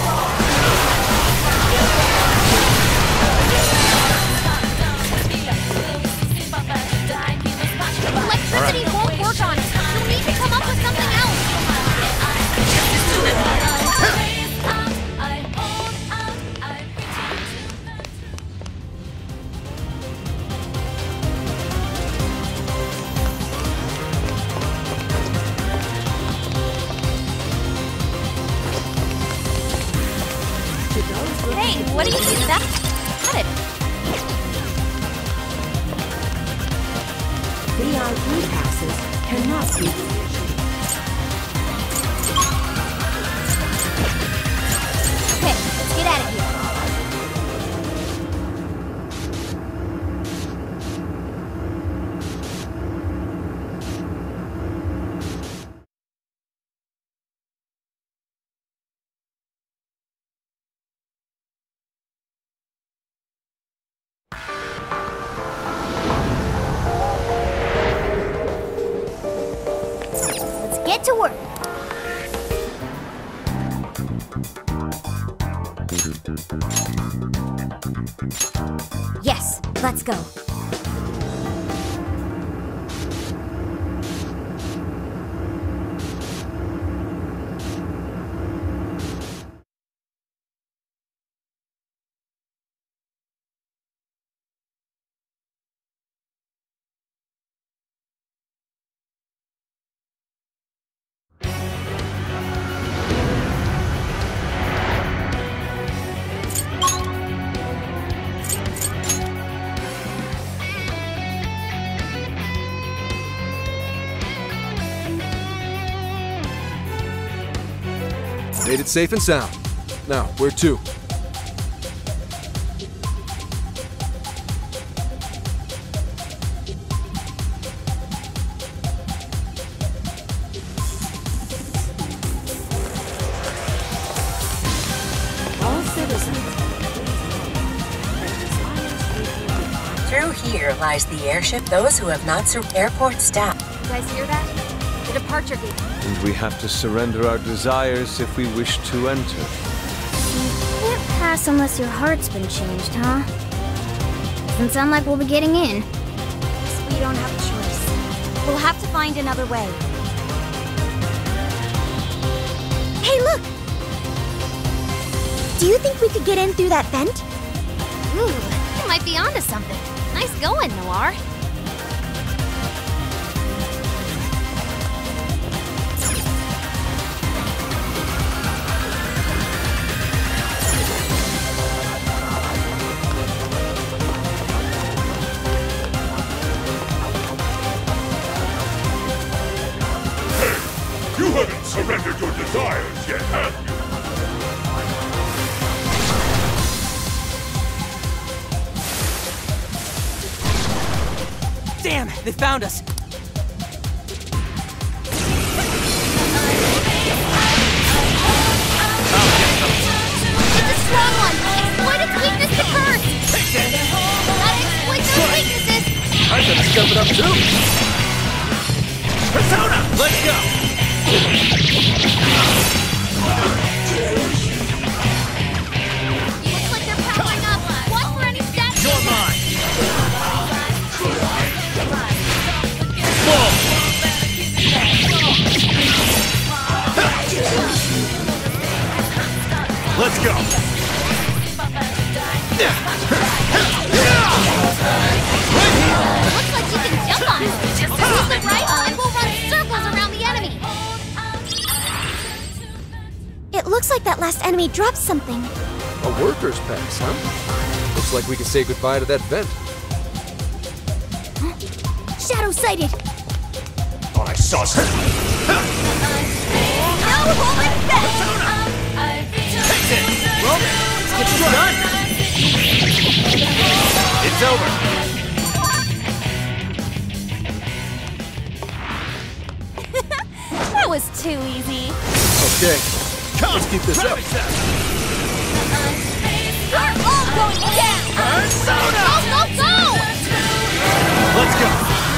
Electricity won't work on it. You'll need to come up with something else. Hey, what do you think of that? Cut it. V I P passes cannot be... Okay, let's get out of here. get to work. Yes, let's go. Made it safe and sound. Now, where to? All citizens. Through here lies the airship. Those who have not served airport staff. You guys hear that? The departure gate. And we have to surrender our desires if we wish to enter. You can't pass unless your heart's been changed, huh? Doesn't sound like we'll be getting in. So we don't have a choice. We'll have to find another way. Hey, look! Do you think we could get in through that vent? Ooh, you might be onto something. Nice going, Noir. You haven't surrendered your desires yet, have you? Damn, they found us. It's a strong one! Exploit its weakness to curse! Gotta exploit those weaknesses! I'm gonna step it up too! Persona, let's go! Looks like they're powering up. Watch for any stats. You're mine. Whoa. Let's go. Looks like you can jump on it. Just use the rifle and we'll run circles around the enemy. It looks like that last enemy dropped something. A worker's pass, huh? Looks like we can say goodbye to that vent. Shadow sighted! I saw something. No holding back! Take it. Well, let's get this done. It's over. That was too easy. Okay, let's keep this up. We're all going down! Persona! Go, go, go! Let's go.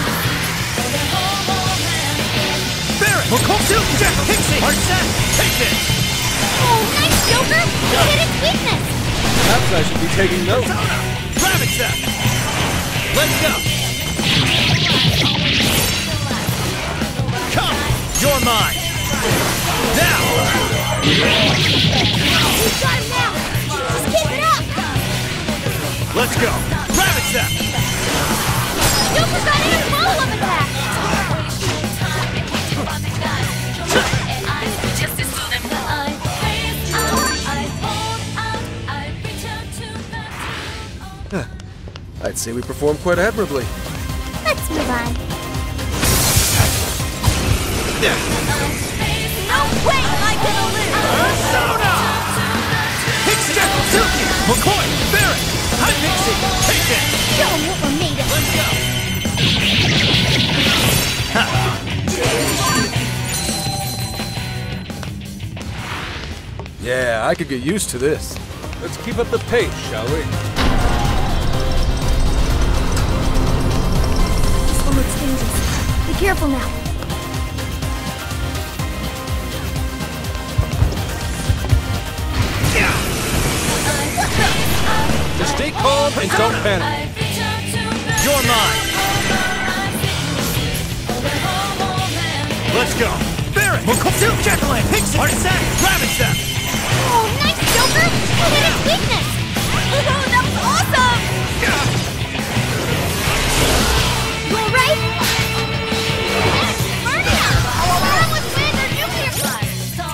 Barret! Mokosu! Jack Pixie! Arset! Take it! Oh, nice, Joker! You hit its weakness! Perhaps I should be taking note. Persona! Gravit Zap! Let's go! Come! You're mine! Now! You got him now! Just keep it up! Let's go! Gravit Zap! Joker got in a follow-up attack! I'd say we performed quite admirably. Let's move on. Yeah. No way am I gonna lose! Persona! Pixie! Silky! McCoy! Barret! Hi, Pixie! Take it! Show 'em what we're made of! Let's go! Ha. Yeah, I could get used to this. Let's keep up the pace, shall we? This one looks dangerous. Be careful now. And don't panic. You're mine. Let's go. Barret! Two Jekyllin! Pixie! Artisan! Ravenstep! Oh, nice, Joker! You hit its weakness! Oh, that was awesome! You alright? Burn it up! Burn with wind or nuclear blood!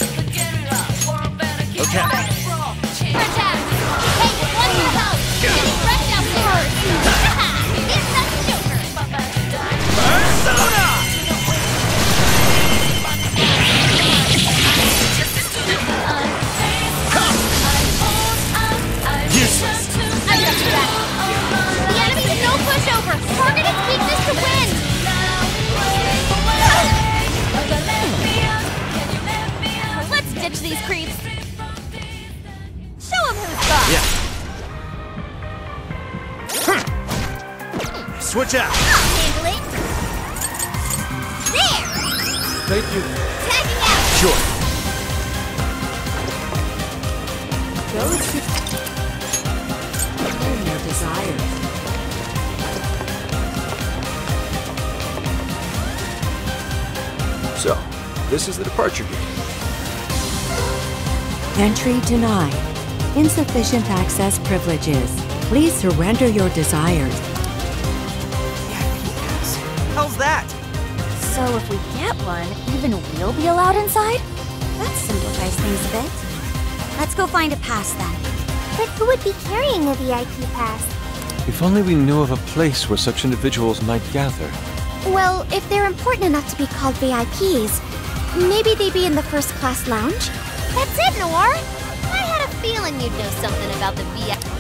Okay. Fresh out! Hey, one more help! Getting fresh out there! It's that Joker! Persona! Useless! I got you back! The enemy's no pushover! Target its weakness to win! Let's ditch these creeps! Show 'em who's boss! Yeah. Switch out! I'll handle it! There! Thank you. Tagging out! Sure. Those who earn their desires. So, this is the departure gate. Entry denied. Insufficient access privileges. Please surrender your desires. How's that? So if we get one, even we'll be allowed inside? That simplifies things a bit. Let's go find a pass then. But who would be carrying a V I P pass? If only we knew of a place where such individuals might gather. Well, if they're important enough to be called V I Ps, maybe they'd be in the first class lounge? That's it, Noir! I had a feeling you'd know something about the V I P.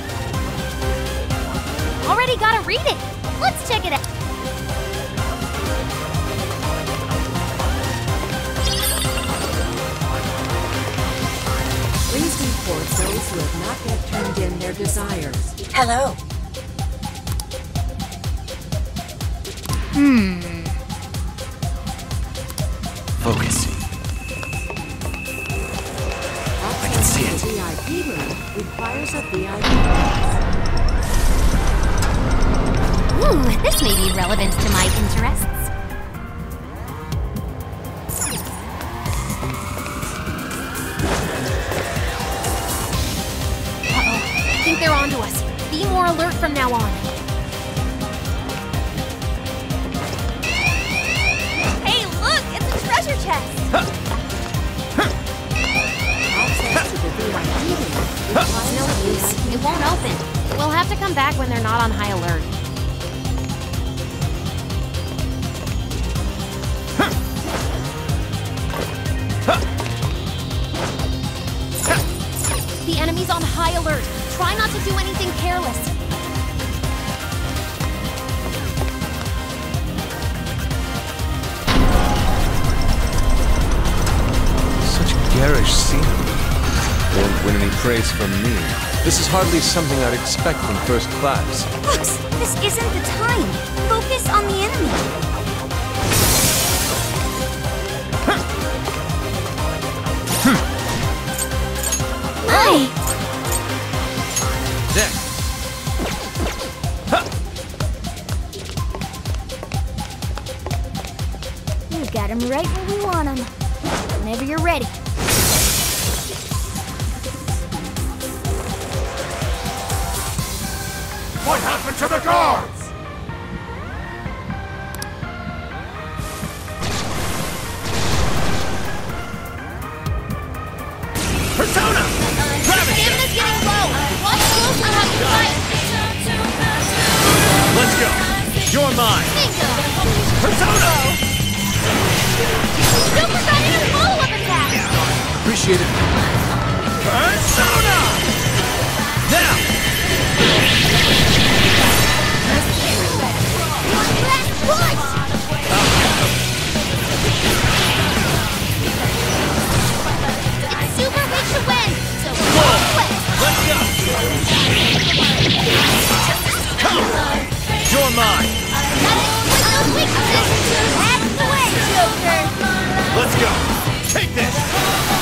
Already gotta read it! Let's check it out! Please report those who have not yet turned in their desires. Hello. Hmm. Focus. I can see it. The V I P room requires a V I P pass. Ooh, this may be relevant to my interests. Uh-oh, I think they're onto us. Be more alert from now on. Hey, look! It's a treasure chest! Access to the V I P room requires No use. It won't open. We'll have to come back when they're not on high alert. The enemy's on high alert. Try not to do anything careless. Such garish scenery. Won't win any praise from me. This is hardly something I'd expect from first class. Fox, this isn't the time. Focus on the enemy. Hi. Deck. You got him right where we want him. Whenever you're ready. What happened to the guards? Persona! Stamina's getting low. Watch close and have to fight. Let's go. You're mine. Bingo. Persona! Joker got in a follow-up attack. Appreciate it. Persona! Now! Last push. It's super weak to win. So go away. Let's go! You're mine! Got it with no weaknesses. That's the way, Joker. Let's go! Take this!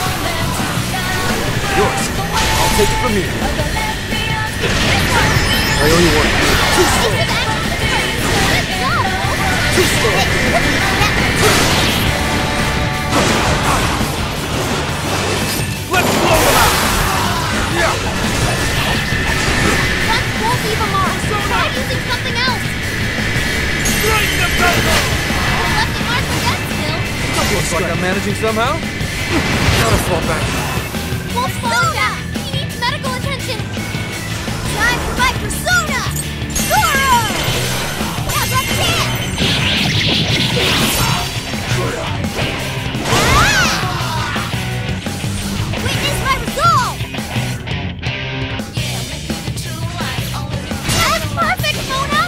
Yours. I'll take it from here. I owe you one. Too slow. Too slow. Let's blow them out! Yeah! That won't leave a mark. Try using something else. Strike the bell! Left the mark for that still. Looks like I'm managing somehow. Gotta fall back. Wolf Soda! He needs medical attention. Time for my persona! Goro! How's that chance? Witness my resolve! That's perfect, Mona!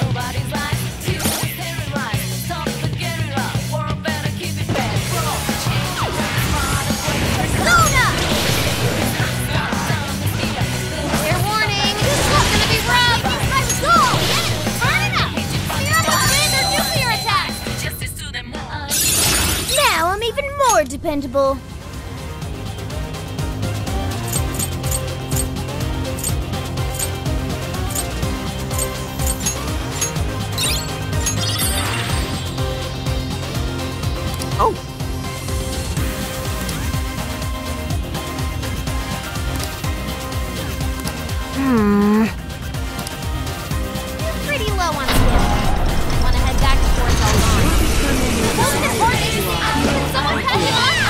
Persona! Fair warning, this one's gonna be rough! Witness my resolve! Burn it up! Clear up those laser nuclear attacks! Now I'm even more dependable. Oh. Hmm. You're pretty low on skill. I want to head back to Fort Alon. Wasn't it hard to see? Can someone cut him off?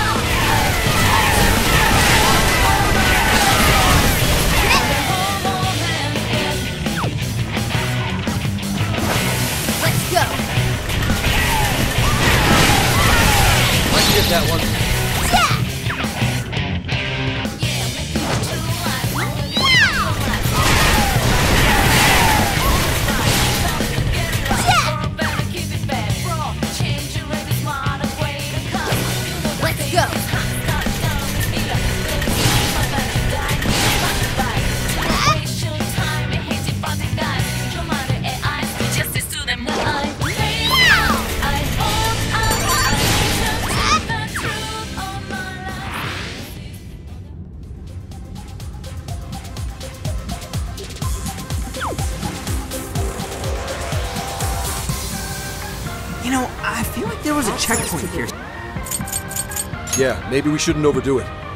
Let's go. I can get that one. Let's go. You know, I feel like there was a checkpoint here. Yeah, maybe we shouldn't overdo it.